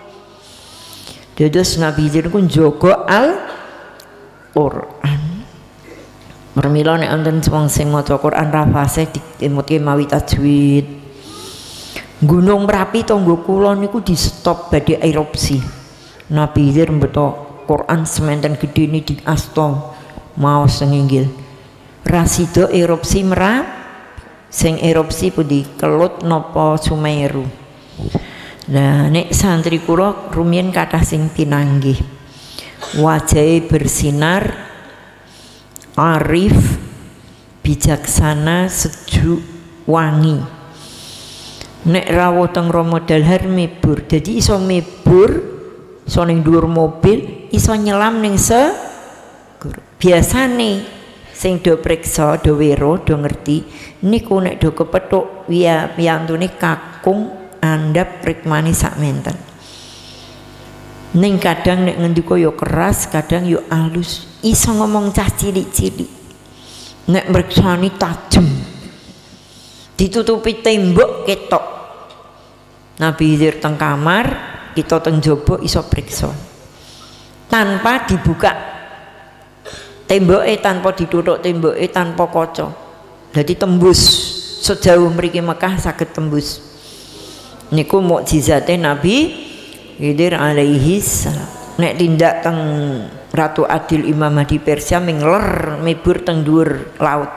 S1: Dados Nabi Khidir ku njaga Al-Qur'an. Mermila nek wonten wong sing maca Quran ra fasih dimutke mawi tajwid. Gunung Merapi tangga kula niku di stop badhe erupsi. Nabi Khidir mbeto Quran sementen gedene di asta maos senginggil. Rasido erupsi Merapi sing erupsi pundi Kelut napa Sumeru. Nah nek santri kula rumiyin kathah sing pinanggih. Wajahe bersinar, arif, bijaksana, sejuk, wangi. Nek rawuh teng Rama Dalhar mebur, dadi iso mebur, iso ning dhuwur mobil, iso nyelam ning se biasane sing do priksa, do wero, do ngerti niku nek do kepethuk ya piyantune kakung andhap rikmani sak menten. Ning kadang nek ngendika yo keras, kadang yo alus, iso ngomong cah cilik-cilik. Nek mriksani tajem. Ditutupi tembok ketok. Nabi Khidir teng kamar, kita teng jaba iso priksa. Tanpa dibuka temboke, tanpa ditutup temboke, tanpa kaca. Jadi tembus sejauh mriki Mekah saged tembus. Niku mukjizate Nabi Khidir alaihi salam. Nek tindak teng Ratu Adil Imam Mahdi Persia mingler mebur teng dhuwur laut.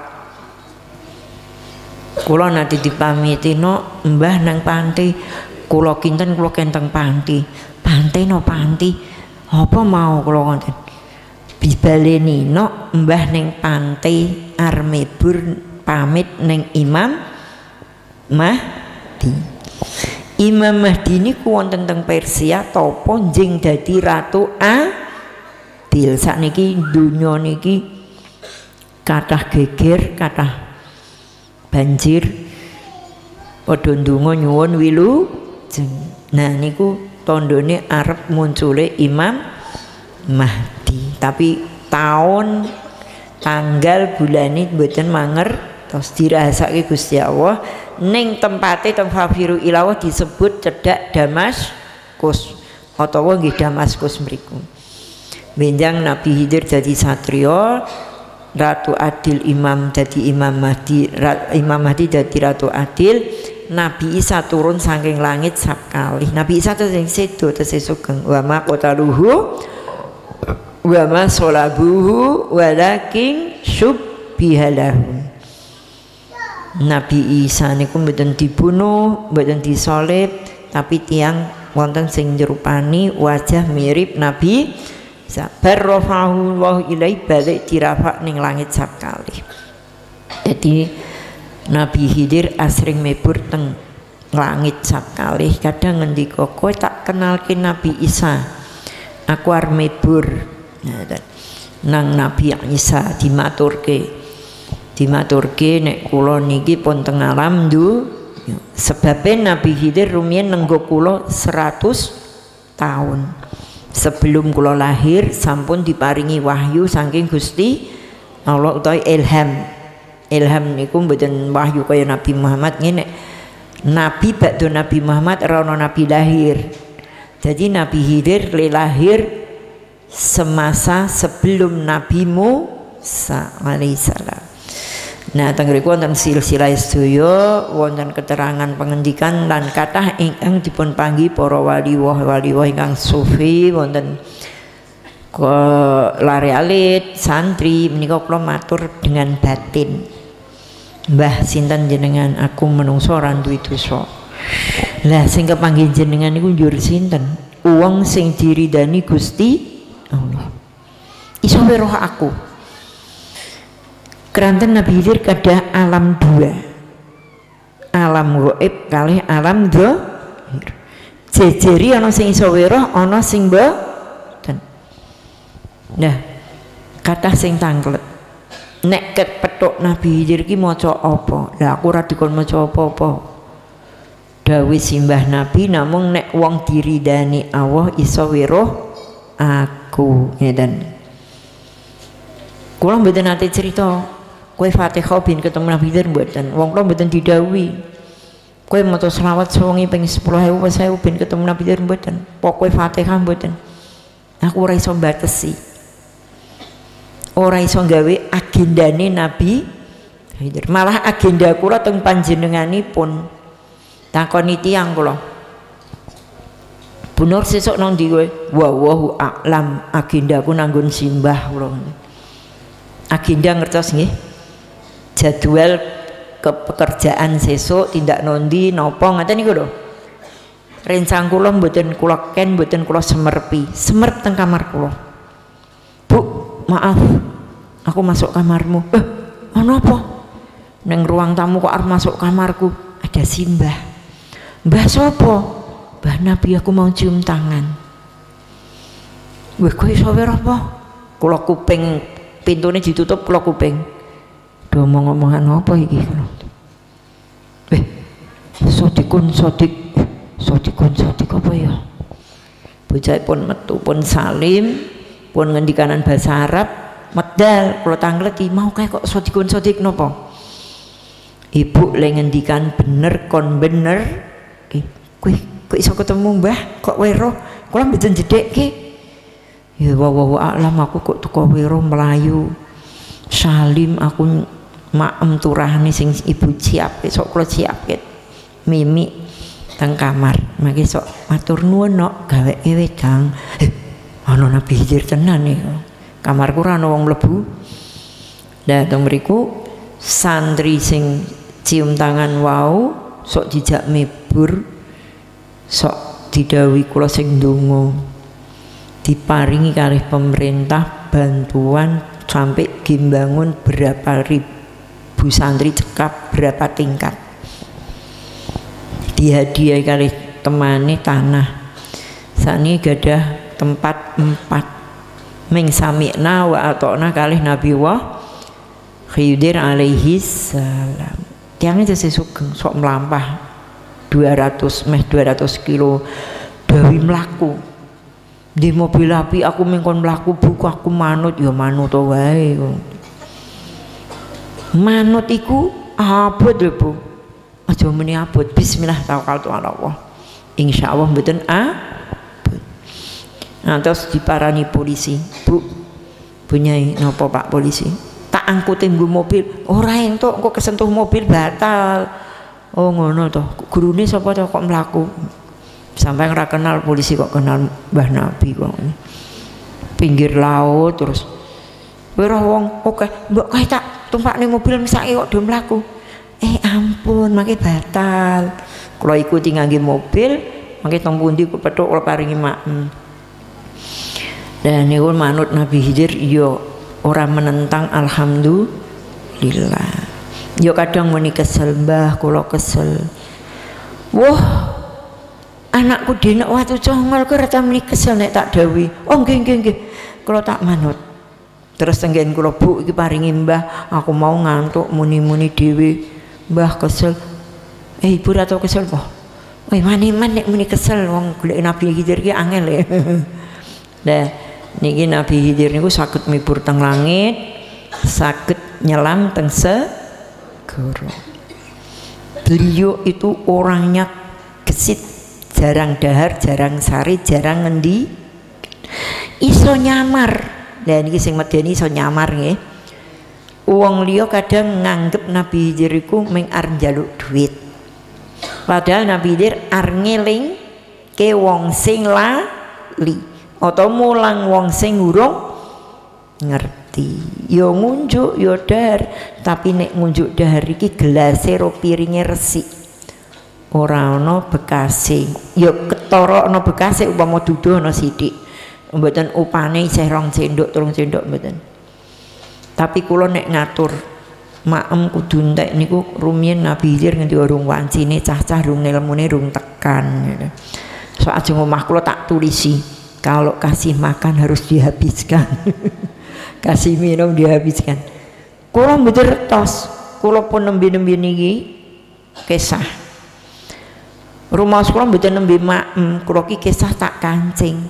S1: Kula nanti dipamiti no mbah nang panti, kula kinten kula kenteng panti. Panti no panti. Apa mau kula ngoten? Bibaleni no mbah ning panti arep mebur pamit ning Imam Mahdi. Imam Mahdi niku wonten teng Persia tapa njing dadi Ratu Adil. Sakniki donya niki kathah geger, kathah banjir, padha ndonga nyuwun wilujeng. Nah niku tandane arep muncule Imam Mahdi. Tapi tahun tanggal bulane mboten mangertos, dirahasake Gusti Allah. Ning tempate teng Fafiru Ilawah disebut cedhak Damaskus utawa nggih Damaskus mriku. Benjang Nabi Khidir jadi satriya, Ratu Adil Imam jadi Imam Mahdi, Imam Mahdi jadi Ratu Adil. Nabi Isa turun saking langit sapkalih. Nabi Isa tesih sedo tesih sugeng. Wa ma qataluhu wa ma salabuhu walakin syubbihalahu. Nabi Isa niku mboten dibunuh, mboten disalib, tapi tiang wonten sing nyerupani wajah mirip Nabi Sabar rafahu wa ilai balik dirafak ning langit sapkalih. Jadi Nabi Khidir asring mebur teng langit sapkalih. Kadang ngendika kowe tak kenalke Nabi Isa, aku arep mebur. Nah, nang Nabi Isa dimaturke dimaturke nek kula niki pun teng alam du sebabnya Nabi Khidir rumiyin nenggo kula seratus tahun. Sebelum kula lahir sampun diparingi wahyu saking Gusti Allah utawi ilham. Ilham niku mboten wahyu kaya Nabi Muhammad ngene. Nabi bakdo Nabi Muhammad ora ana nabi lahir. Jadi Nabi Khidir lahir semasa sebelum Nabi Musa alaihissalam. Nah teng mriku wonten silsilah sedaya, wonten keterangan pengendikan lan kathah ingkang dipun panggi para wali-wali ingkang sufi, wonten ke lare alit santri menika kula matur dengan batin. Mbah sinten jenengan, aku menungso ora duwe dosa. Lah sing kepanggih jenengan niku njur sinten? Wong sing diridani Gusti Allah. Iso weruh aku. Keranten Nabi Khidir kadah alam dua, alam gaib kalih alam dzahir. Jejeri ana sing iso weruh, ana sing mboten. Nah, kathah sing tanglet. Nek kepethuk Nabi Khidir ki maca apa? Lah aku ora dikon maca apa-apa. Dawuh simbah Nabi namung nek wong diridani Allah iso weruh aku, ngeten. Kula mboten nate cerita kowe Fatihah bin ketemu Nabi Khidir mboten. Wong kula mboten didhawuhi. Kowe maca selawat sewengi ping sepuluh ewu pas ewu bin ketemu Nabi Khidir mboten. Pokoke Fatihah mboten. Aku ora iso batesi. Ora iso gawe agendane Nabi Khidir. Malah agenda kula teng panjenenganipun. Takoni tiyang kula. Bu Nur sesuk nang ndi kowe? Wallahu a'lam. Agendaku nanggon simbah kula. Agenda ngertos nggih? Jadwal kepekerjaan sesuk tindak nondi nopo ngaten niku lho. rencang kula mboten kula ken mboten kula semerpi semerp teng kamar kula. Bu, maaf aku masuk kamarmu. Eh, ana apa? Neng ruang tamu kok arep masuk kamarku. Ada simbah. Mbah sapa? Mbah Nabi, aku mau cium tangan. Weh, kok iso wer apa? Kula kuping pintune ditutup, kula kuping. Do ngomong-ngomongan apa iki kula? Eh, sodikun sodik, sodikun sodik apa ya? Bocah pun metu pun salim, pun ngendikanan bahasa Arab, medal kula tangleti mau kae kok sodikun sodik napa? Ibu le ngendikan bener kon bener. Eh, kowe kok iso ketemu Mbah? Kok weruh? Kula mboten jedhekke. Ya wawa alam aku kok teko weruh melayu. Salim aku maem turahane sing ibu siapke sok kula siapke. Mimi teng kamar. Mangke sok matur nuwun nok gaweke wedang. Eh, ana Nabi Khidir tenan iki. Kamarku ora ana wong mlebu. Lah teng mriku santri sing cium tangan wau sok dijak mebur sok didhawuhi kula sing ndonga diparingi kalih pemerintah bantuan sampai gimbangun berapa ribu santri cekap berapa tingkat dihadiahi kalih temane tanah sakniki gadah tempat empat ming sami'na wa ata'na kalih Nabi wa Khidir alaihi salam. Tiangnya jadi sugeng sok melampah dua ratus meh dua ratus kilo dawi melaku di mobil api aku mengkon melaku buku aku manut ya manut wae manut iku abot lho Bu aja meni abot bismillah tawakkaltu ala Allah insyaallah mboten abot. Nah terus diparani polisi Bu punyai napa Pak polisi tak angkutin gue mobil ora entuk kok kesentuh mobil batal. Oh ngono toh gurune sapa toh kok mlaku sampai ora kenal polisi kok kenal Mbah Nabi kok pinggir laut terus ora wong oke mbok kae tak tumpakne mobil mesake kok do mlaku eh ampun mangke batal kula ikuti ngangge mobil mangke teng pundi kepethuk kula paringi maem dan niku manut Nabi Khidir yo orang menentang alhamdulillah. Yo kadang muni kesel Mbah, kula kesel. Wah, anakku dene watu congol kok ora muni kesel nek tak dawuhi. Oh nggih nggih nggih. Kula tak manut. Terus tenggen kula Bu iki paringi Mbah, aku mau ngantuk muni-muni dhewe. Mbah kesel. Eh Ibu ora tau kesel po. Woi mani-man nek muni kesel wong golek Nabi Khidir ki angel ya. Dah niki Nabi Khidir niku saged mibur teng langit, saged nyelam teng segara. Beliau itu orangnya gesit, jarang dahar, jarang sari, jarang ngendi, iso nyamar. Lah niki sing medeni iso nyamar nggih. Wong liya kadang nganggep Nabi Khidir iku mung arep njaluk duit. Padahal Nabi Khidir arep ngeling ke wong sing lali. Atau mulang wong sing urung ngerti yo ngunjuk yo dahar tapi nek ngunjuk dahar iki gelase ro piringe resik ora ana bekase yo ketara ana bekase upama duduh ana sithik mboten upane isih rong sendok telung sendok mboten tapi kula nek ngatur maem kudu entek niku rumiyin Nabi Khidir ngendi urung wancine cah-cah rung ilmune rung tekan so ajeng omah kula tak tulisi kalau kasih makan harus dihabiskan kasih minum dihabiskan kula mboten retos kula pun nembe-nembe niki kisah rumah kula mboten nembe maem kula ki kisah tak kancing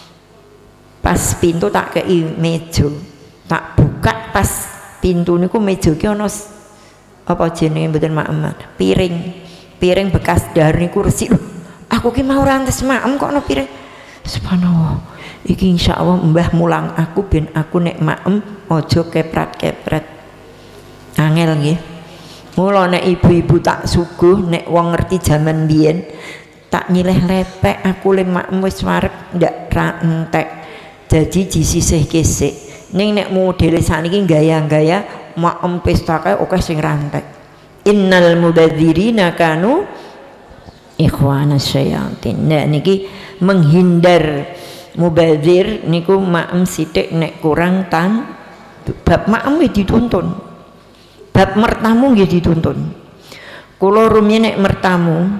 S1: pas pintu tak kei meja tak buka pas pintu niku meja ki ana apa jenenge mboten maem piring piring bekas dahar niku resik aku ki mau rantes maem kok ana piring subhanallah iki insyaallah Mbah mulang aku ben aku nek maem aja keprat-kepret angel nggih mula nek ibu-ibu tak suguh nek wong ngerti jaman biyen tak nyileh lepek aku le maem wis warep ndak ra entek jadi disisih kesik ning nek modele saniki gaya-gaya maem pesta kae akeh sing rantek innal mubadzirina kanu ikhwanas syayatin. Nah niki menghindar mubazir niku maem sithik nek kurang tan bab maem nggih dituntun, bab mertamu nggih dituntun. Kula rumiyin nek mertamu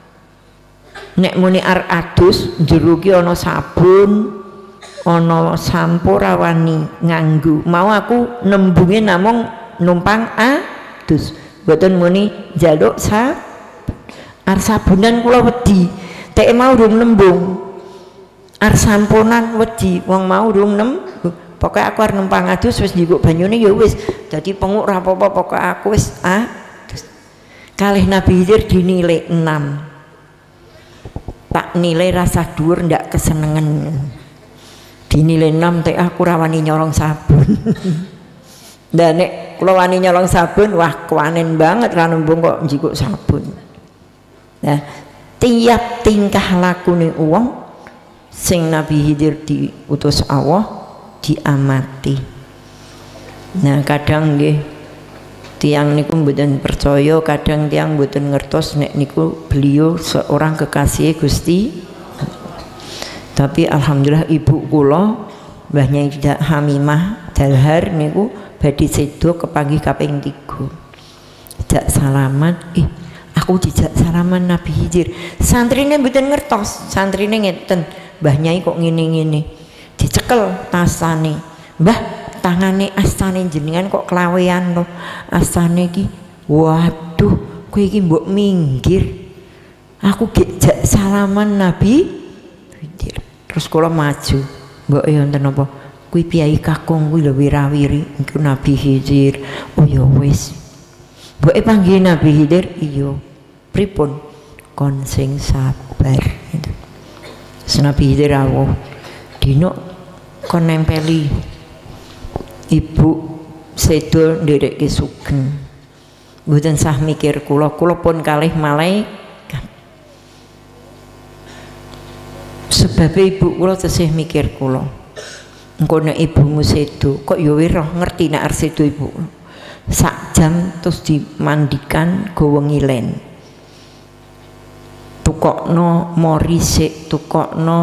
S1: nek muni arep adus jero ki ana sabun ana sampo rawani nganggo mau aku nembunge namung numpang adus mboten muni njaluk sa ar sabunan kula wedi tek mau durung nembung ar samponan wedi wong mau durung nem pokoke aku arep numpang adus wis njikuk banyune ya wis dadi penguk ra apa-apa pokoke aku wis adus. Kalih Nabi Khidir dinilai enam, tak nilai rasa dhuwur ndak kesenengan dinilai enam teh aku rawani nyolong sabun. Dan nek kula wani nyolong sabun wah kewanen banget ra nembung kok njikuk sabun. Nah tiap tingkah lakune wong sing Nabi Khidir diutus Allah diamati. Nah kadang nggih tiang niku mboten percaya, kadang tiang mboten ngertos nek niku beliau seorang kekasih Gusti. Tapi alhamdulillah ibu kula Mbah Nyai Hamimah Dalhar niku badhe sedo kepanggih kaping tiga. Jak salaman, ih aku dijak salaman Nabi Khidir. Santrine mboten ngertos, santrine ngeten, Mbah Nyai kok ngene-ngene. Dicekel tasane. Mbah tangane astane jenengan kok kelawean loh astane ki waduh kowe iki mbok minggir aku gejak salaman Nabi Khidir. Terus kula maju mbok ya wonten apa kuwi piyai kakung kuwi lho wirawiri iku Nabi Khidir. Oh ya wis mbok e panggih Nabi Khidir iya pripun kon sing sabar gitu. Nabi Khidir rawuh dino kon nempeli ibu sedo nderekke sugeng mboten sah mikir kula kula pun kalih malaikat sebab ibu kula tesih mikir kula engko nek ibumu sedo kok ya weruh ngerti nek arep sedo ibu sak jam terus dimandikan gawa ngilen tukokno mori sik tukokno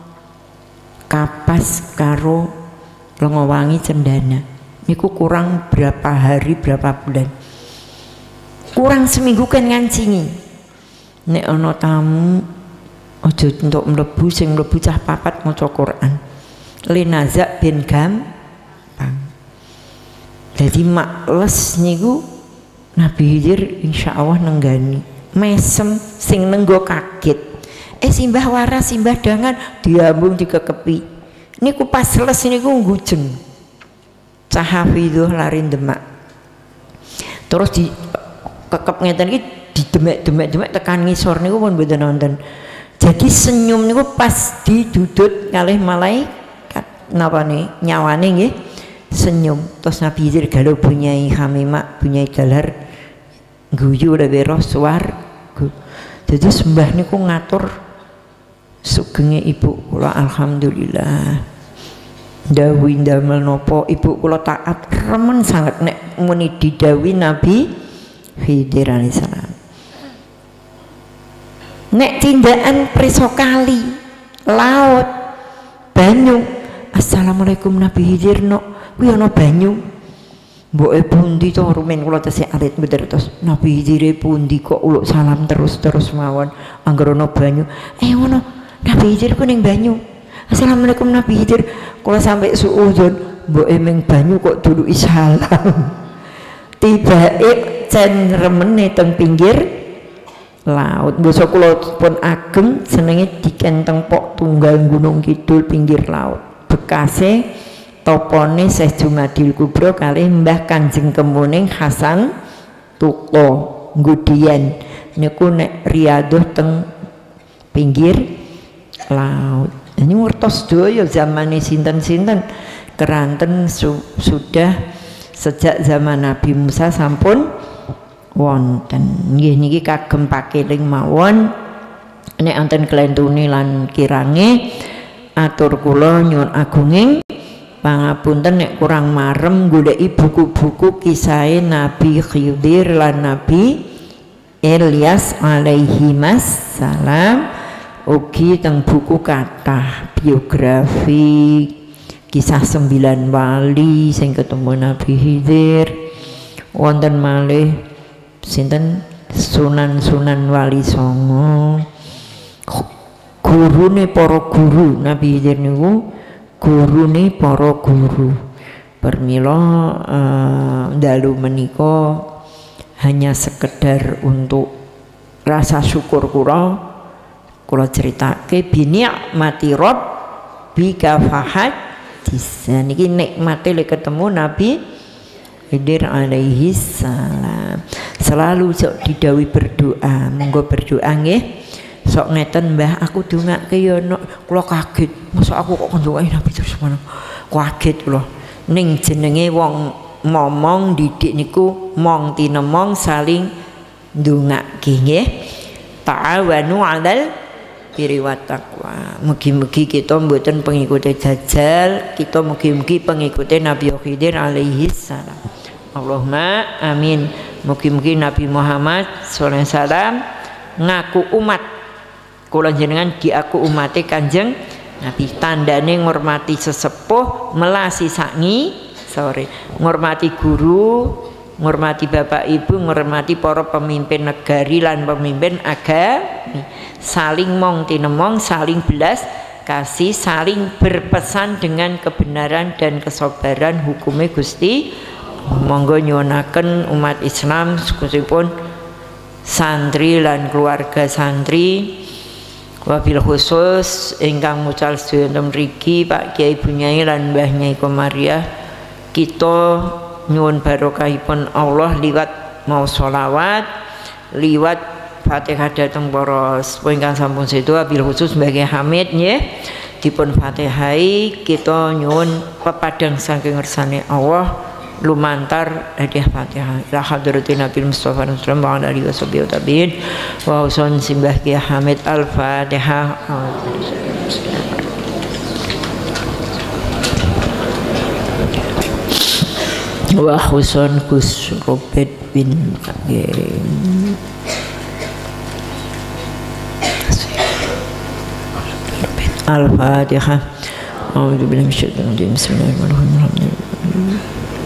S1: kapas karo lengo wangi cendana niku kurang berapa hari berapa bulan kurang seminggu kan ngancingi nek ana tamu aja entuk mlebu sing mlebu cah papat maca Quran linazak bin gampang jadi makles niku Nabi Khidir insyaallah nenggani mesem sing nenggo kaget eh simbah waras simbah dangan diambung dikekepi niku pas les niku ngujeng cah hafidhuh lari demak terus di kekep ngeten iki didemek-demek-demek tekan ngisor niku pun mboten nonton jadi senyum niku pas didudut kalih malaikat napa nih nyawane nggih senyum terus Nabi Khidir galuh Bunyai Hamimah Bunyai Dalhar guyu lewe roh suar jadi sembah niku ngatur sugenge ibu kula alhamdulillah dawi ndamel nopo ibu kula taat remen sangat nek muni didawi Nabi Khidir alaihissalam nek tindakan preso kali laut banyu assalamualaikum Nabi Khidir no kuwi ana banyu mboke pundi to rumen kula tesih alit bener terus Nabi Khidir pundi kok uluk salam terus-terus mawon angger ana banyu eh ngono Nabi Khidir ku ning banyu assalamualaikum Nabi Khidir kula sampai suudzon mbok emeng banyu kok duluki salam tibake cen remene teng pinggir laut basa kula pun ageng senenge dikenteng pok tunggal Gunung Kidul pinggir laut bekase topone Syekh Jumadil Kubro kalih Mbah Kanjeng Kemuning Hasan Tuko Ngudian niku nek riadoh teng pinggir laut ini ngertos doyo zamane sinten-sinten keranten su sudah sejak zaman Nabi Musa sampun wonten nggih niki kagem pakeling mawon nek wonten klentune lan kirange atur kula nyuwun agunging pangapunten nek kurang marem goleki buku-buku kisahe Nabi Khidir lan Nabi Ilyas alaihi salam ugi teng buku kathah biografi kisah sembilan wali sing ketemu Nabi Khidir, wonten malih sinten Sunan-sunan Wali Songo, gurune para guru Nabi Khidir niku gurune para guru. Permila uh, dalu menika hanya sekedar untuk rasa syukur kula kula ceritake bini' mati rob bika fahad disan niki nikmate le ketemu Nabi Khidir alaihi salam. Selalu sok didhawuhi berdoa, monggo berdoa nggih. Sok ngeten Mbah aku dongake ya nok kula kaget. Mosok aku kok ndongake Nabi terus ngono. Kaget kula. Ning jenenge wong momong didik niku mong tinemong saling ndongake nggih. Ta'awanu 'alal birri wa taqwa. Mugi-mugi kita mboten pengikute Dajjal, kita mugi-mugi pengikute Nabi Khidir alaihi salam. Allahumma amin. Mugi-mugi Nabi Muhammad sallallahu alaihi wasallam ngaku umat kula jenengan diaku umate Kanjeng Nabi. Tandane ngormati sesepuh melasi sangi sore, ngormati guru, ngormati bapak ibu, ngormati para pemimpin negari lan pemimpin agami, saling mong tinemong, saling belas kasih, saling berpesan dengan kebenaran dan kesabaran hukume Gusti. Monggo nyuwunaken umat Islam khususipun santri lan keluarga santri, wabil khusus ingkang mucal sedaya mriki Pak Kiai Bunyai lan Mbah Nyai Komariah, kita nyuwun barokahipun Allah liwat mau sholawat, liwat Fatihah dhateng para sepuh ingkang sampun sedo, wabil khusus Mbah Kiai Hamid nggih dipun Fatihai, kita nyuwun pepadang saking ngersane Allah lumantar hadiah Fatihah ila hadratin Nabi Mustafa sallallahu alaihi wasallam wa tabi'in wa husun Simbah Kiai Hamid Al-Fatihah. Wa husun Gus Robert bin Al-Fatihah. A'udzu billahi minasyaitonir rajim. Bismillahirrahmanirrahim.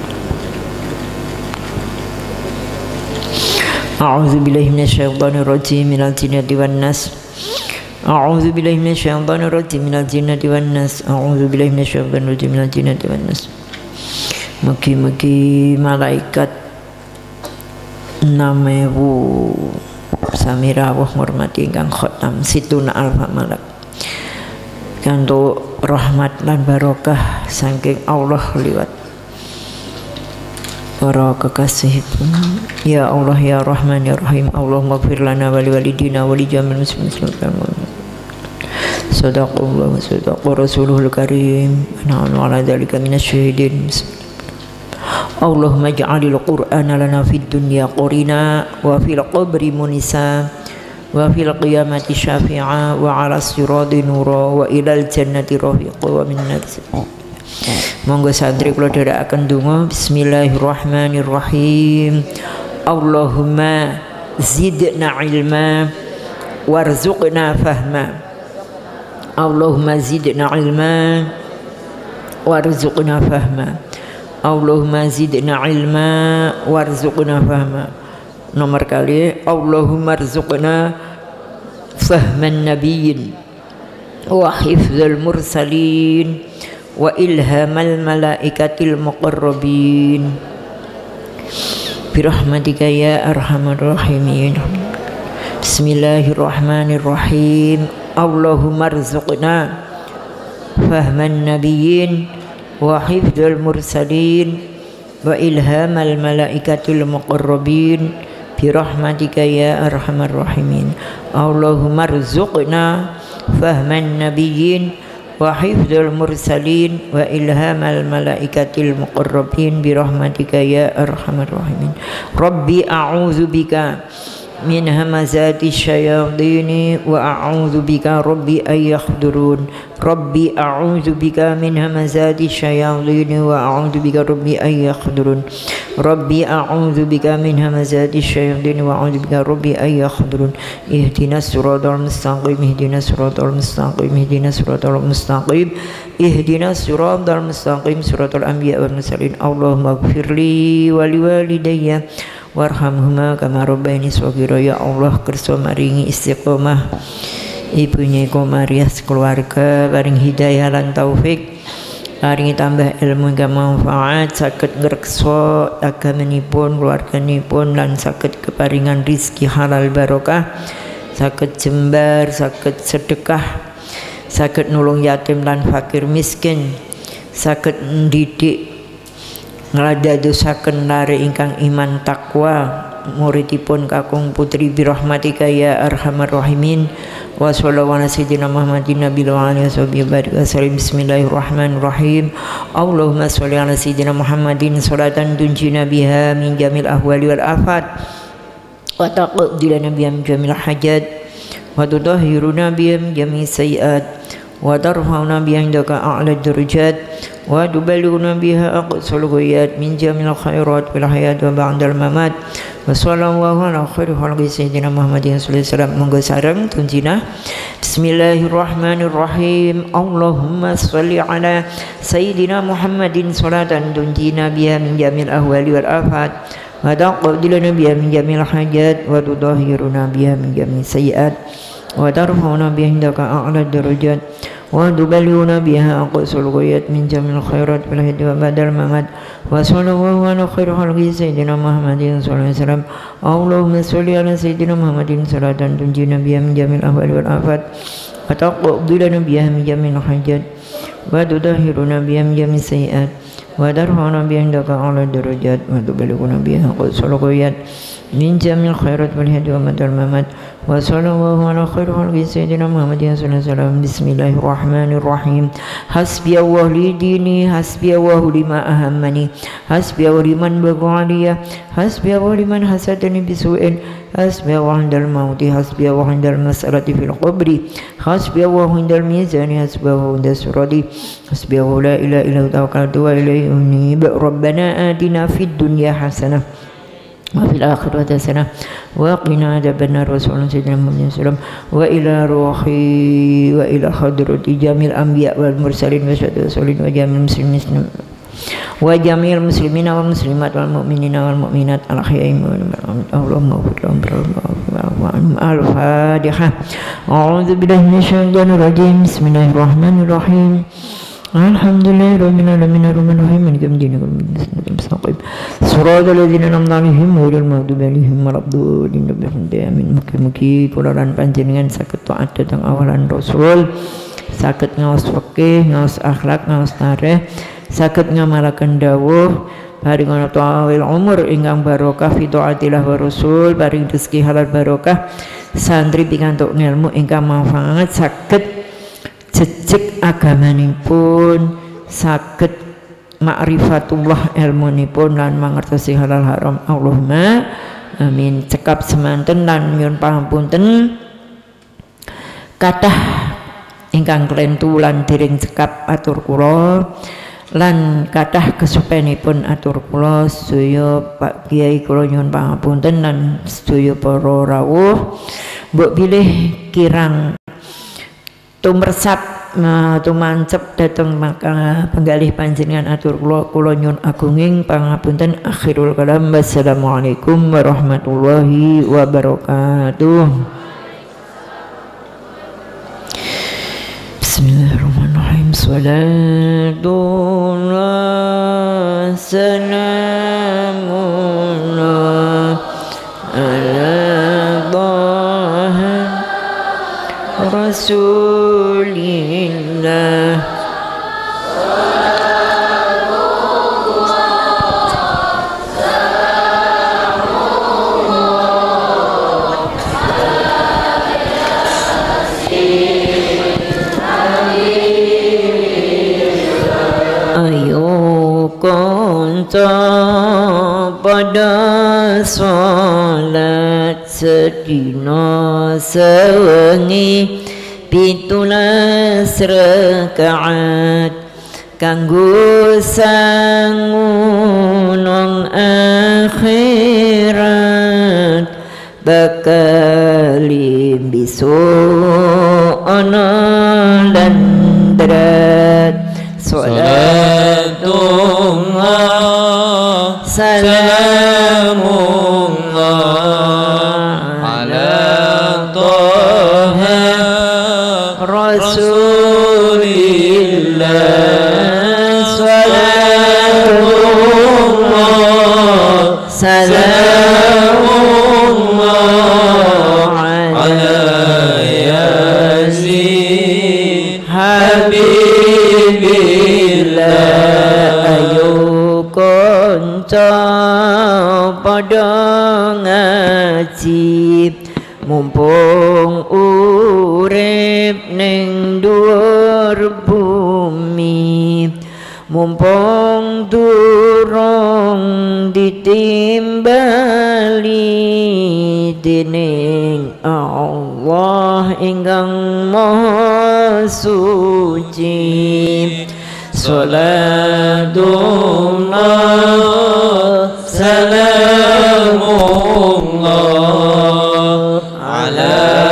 S1: A'udzu billahi minasyaitonir rajim minal jinnati wan nas. A'udzu billahi minasyaitonir rajim minal jinnati wan nas. A'udzu billahi minasyaitonir rajim minal jinnati wan nas. Mugi-mugi malaikat namewu sami rawuh ngurmati ingkang khotam situna alfa malak kanto rahmat lan barokah saking Allah liwat para kekasihipun. Ya Allah ya Rahman ya Rahim, Allahumma ighfir lana wa liwalidina wa li jami'il muslimin. Sadaqallahu wa sadaqa rasuluhul karim, nahnu ala dzalika minasyahidin. Allahumma ij'alil qur'ana lana fid dunya qarina wa fil qabri munisa wa fil qiyamati syafi'a wa 'ala sirati nura wa ilal jannati rafiqa wa minna. Monggo santri kula dherekaken donga. Bismillahirrahmanirrahim. Allahumma zidna ilma warzuqna fahma. Allahumma zidna ilma warzuqna fahma. Allahumma zidna ilma warzuqna fahma. Nomor kali Allahumma rzuqna fahman nabiyyin wa hifdzal mursalin wa ilhamal malaikatil muqarrabin birahmatika ya arhamar rahimin. Bismillahirrahmanirrahim. Allahumma rzuqna fahman nabiyyin wa hifdzal mursalin wa ilhamal malaikatil muqarrabin birahmatika ya arhamar rahimin. Allahumma rzuqna fahman nabiyyin wa hifdzul mursalin wa ilhamal malaikatil muqarrabin birahmatika ya arhamar rahimin. Rabbi a'udzubika min hamazati syayatin wa a'udzu bika rabbi ay yahdurun. Rabbi a'udzu bika min hamazati syayatin wa a'udzu bika rabbi ay yahdurun. Rabbi a'udzu bika min hamazati syayatin wa a'udzu bika rabbi ay yahdurun. Ihdinas siratal mustaqim ihdinas siratal mustaqim ihdinas siratal mustaqim ihdinas siratal mustaqim siratal anbiya wal mursalin. Allahumma ighfirli wa liwalidayya warhamhuma kama rabbayani shaghira. Ya Allah, kersa maringi istiqomah ibunya Komariah keluarga, paring hidayah lan taufik, paringi tambah ilmu ingkang manfaat, saged ngreksa agamanipun, keluarganipun, lan saged keparingan rizki halal barokah, saged jembar, saged sedekah, saged nulung yatim lan fakir miskin, saged ndidik ngladhadosaken lare ingkang iman takwa muridipun kakung putri birahmatika ya arhamar rahimin. Wa sallallahu ala sayyidina Muhammadin nabiyil wa alihi wasallam. Bismillahirrahmanirrahim. Allahumma sholli ala sayyidina Muhammadin sholatan tunjina biha min jamil ahwali wal afat wa taqdilana biha min jamil hajat wa tudahhiruna biha min jamil sayiat wa tarfa'una biha indaka a'la darajat wa tuballighuna biha aqsal ghayat min jamil khairat fil hayat wa ba'dal mamat. Wa sallallahu ala khairi khalqi sayyidina Muhammadin sallallahu alaihi wasallam. Monggo sareng tunjina. Bismillahirrahmanirrahim. Allahumma sholli ala sayyidina Muhammadin sholatan tunjina biha min jamil ahwali wal afat wa taqdilana biha min jamil hajat wa tudahhiruna biha min jamil sayiat wa tarfa'una biha indaka a'la darajat wa tuballighuna biha aqsal ghayat min jamil khairat fil hayati wa ba'dal mamat. Wa sallallahu ala khairi khalqi sayyidina Muhammadin sallallahu alaihi wasallam. Allahumma sholli ala sayyidina Muhammadin salatan tunjina biha min jamil ahwali wal afat wa taqabbal biha min jamil hajat wa tudahhiruna biha min jamil sayiat wa tarfa'una biha indaka a'la darajat wa tuballighuna biha aqsal ghayat min jamil khairat wal hayati wa ba'dal mamat. Wa sallallahu ala khairi khalqi sayyidina Muhammadin sallallahu alaihi wasallam. Bismillahirrahmanirrahim. Hasbiyallahu li dini hasbiyallahu lima ahammani hasbiyallahu liman bagha aliyya hasbiyallahu liman hasadani bisu'in hasbiyallahu indal mauti hasbiyallahu indal mas'alati fil qabri hasbiyallahu indal mizani hasbiyallahu indal suradi hasbiyallahu la ilaha illa huwa tawakkaltu wa ilayhi unib. Rabbana atina fid dunya hasanah wa fil akhirati hasanah wa qina adzabannar. Rasulullah sayyidina Muhammad sallallahu alaihi wasallam. Wa ila ruhi wa ila hadrati jamil anbiya wal mursalin wa syahadatin wa jamil muslimin wa jamil muslimina wal muslimat wal mu'minina wal mu'minat al ahya'i wal amwat. Allahumma ighfir al-Fatihah. A'udzu billahi minasyaitonir rajim. Bismillahirrahmanirrahim. Alhamdulillahirabbil alamin arrahmanir rahim maliki yaumiddin mustaqim siratal ladzina an'amta 'alaihim ghairil maghdubi 'alaihim waladdallin. Amin. Mugi-mugi kula lan panjenengan saged taat dhateng awalan Rasul, saged ngaos fikih, ngaos akhlak, ngaos tarikh, saged ngamalaken dawuh, paring tawil umur ingkang barokah fi taatillah wa rasul, paring rezeki halal barokah, santri pikantuk ilmu ingkang manfaat, saged jejeg agamanipun, saged ma'rifatullah ilmunipun lan mangertosi halal haram. Allahumma amin. Cekap semanten lan nyuwun pangapunten kathah ingkang klentu lan dereng cekap atur kula lan kathah kesupenipun atur kula sedaya Pak Kiai kula nyuwun pangapunten lan sedaya para rawuh mbok pilih kirang tumresap uh, tumancep dateng maka penggalih panjenengan atur kula kula nyuwun agunging pangapunten. Akhirul kalam. Wassalamualaikum warahmatullahi wabarakatuh. Bismillahirrahmanirrahim. Salatullah salamullah ala Rasulillah. Ayo konta pada salat sedina sewengi pitulas rakaat kanggo sangunung akhirat bakali bisu ana landrat salatullah salamullah ala toha rasulillah salamullah salamullah ala yasin habibillah ayo konco padha ngaji mumpung urip ning dhuwur bumi mumpung durung ditimbali dening Allah ingkang maha suci salatullah salamullah ala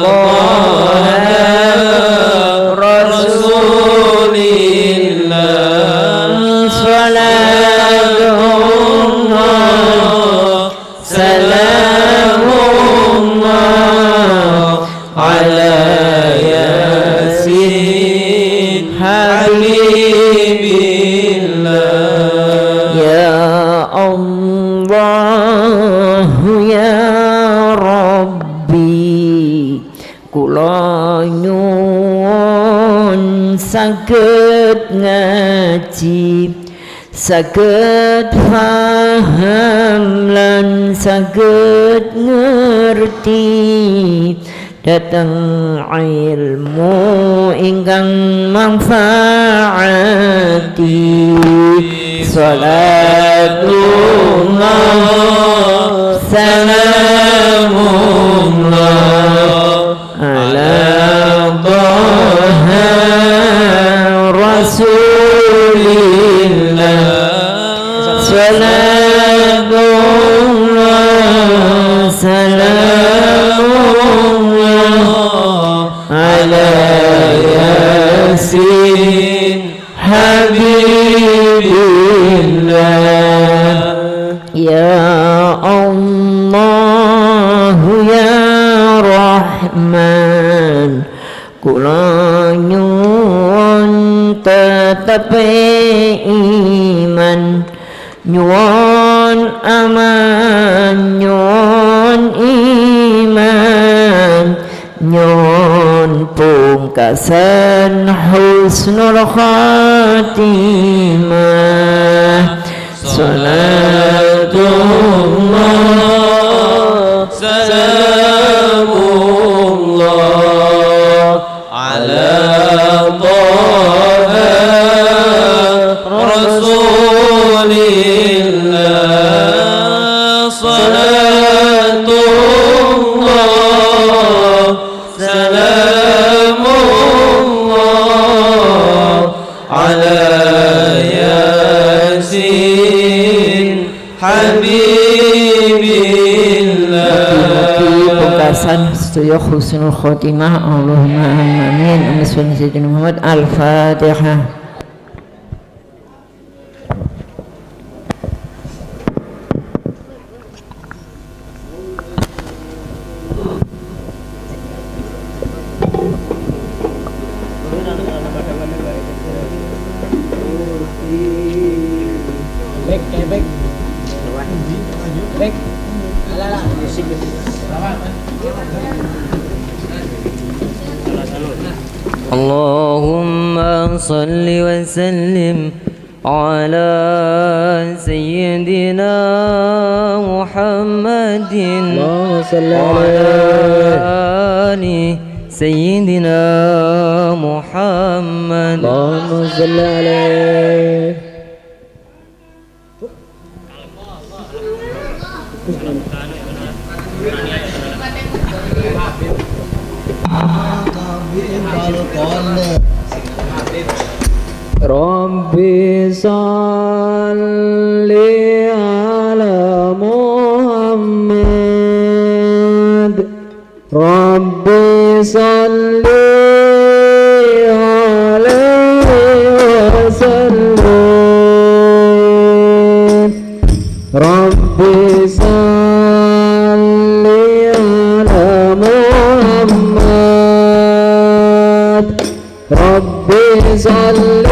S1: rasulillah salatullah salamullah ala yasin habibillah ya Allah ya Rabbi kula nyuwun saged ngaji saged paham lan saged ngerti dateng ilmu ingkang manfaati salatullah salamullah ala toha rasulillah salatullah salamullah ala yasin habibillah ya Allah ya Rahman kula nyuwun tetape iman nyuwun aman nyuwun iman nyuwun pungkasan husnul khatimah salatullah salamullah ala toha rasulillah salatullah salamullah ala yasin habibillah pungkasan sedaya husnul khotimah Allahumma amin amin sayyidina Muhammad al-Fatihah.
S2: Allahumma salli wa sallim ala sayyidina Muhammadin wa ala ali sayyidina Muhammad Allahumma salli alaihi Rabbi salli ala Muhammad, Rabbi salli alaihi wa sallim, Rabbi salli ala Muhammad, Rabbi salli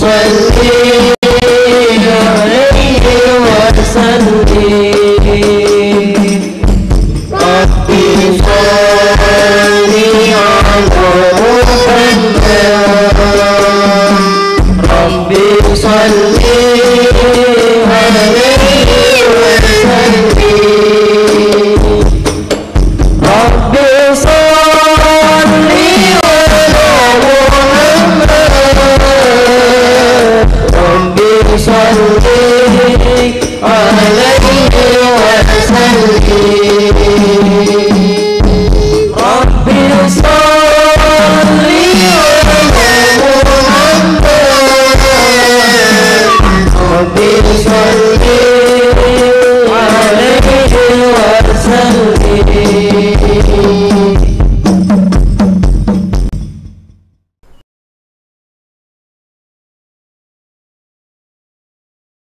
S3: صلي عليه وسلم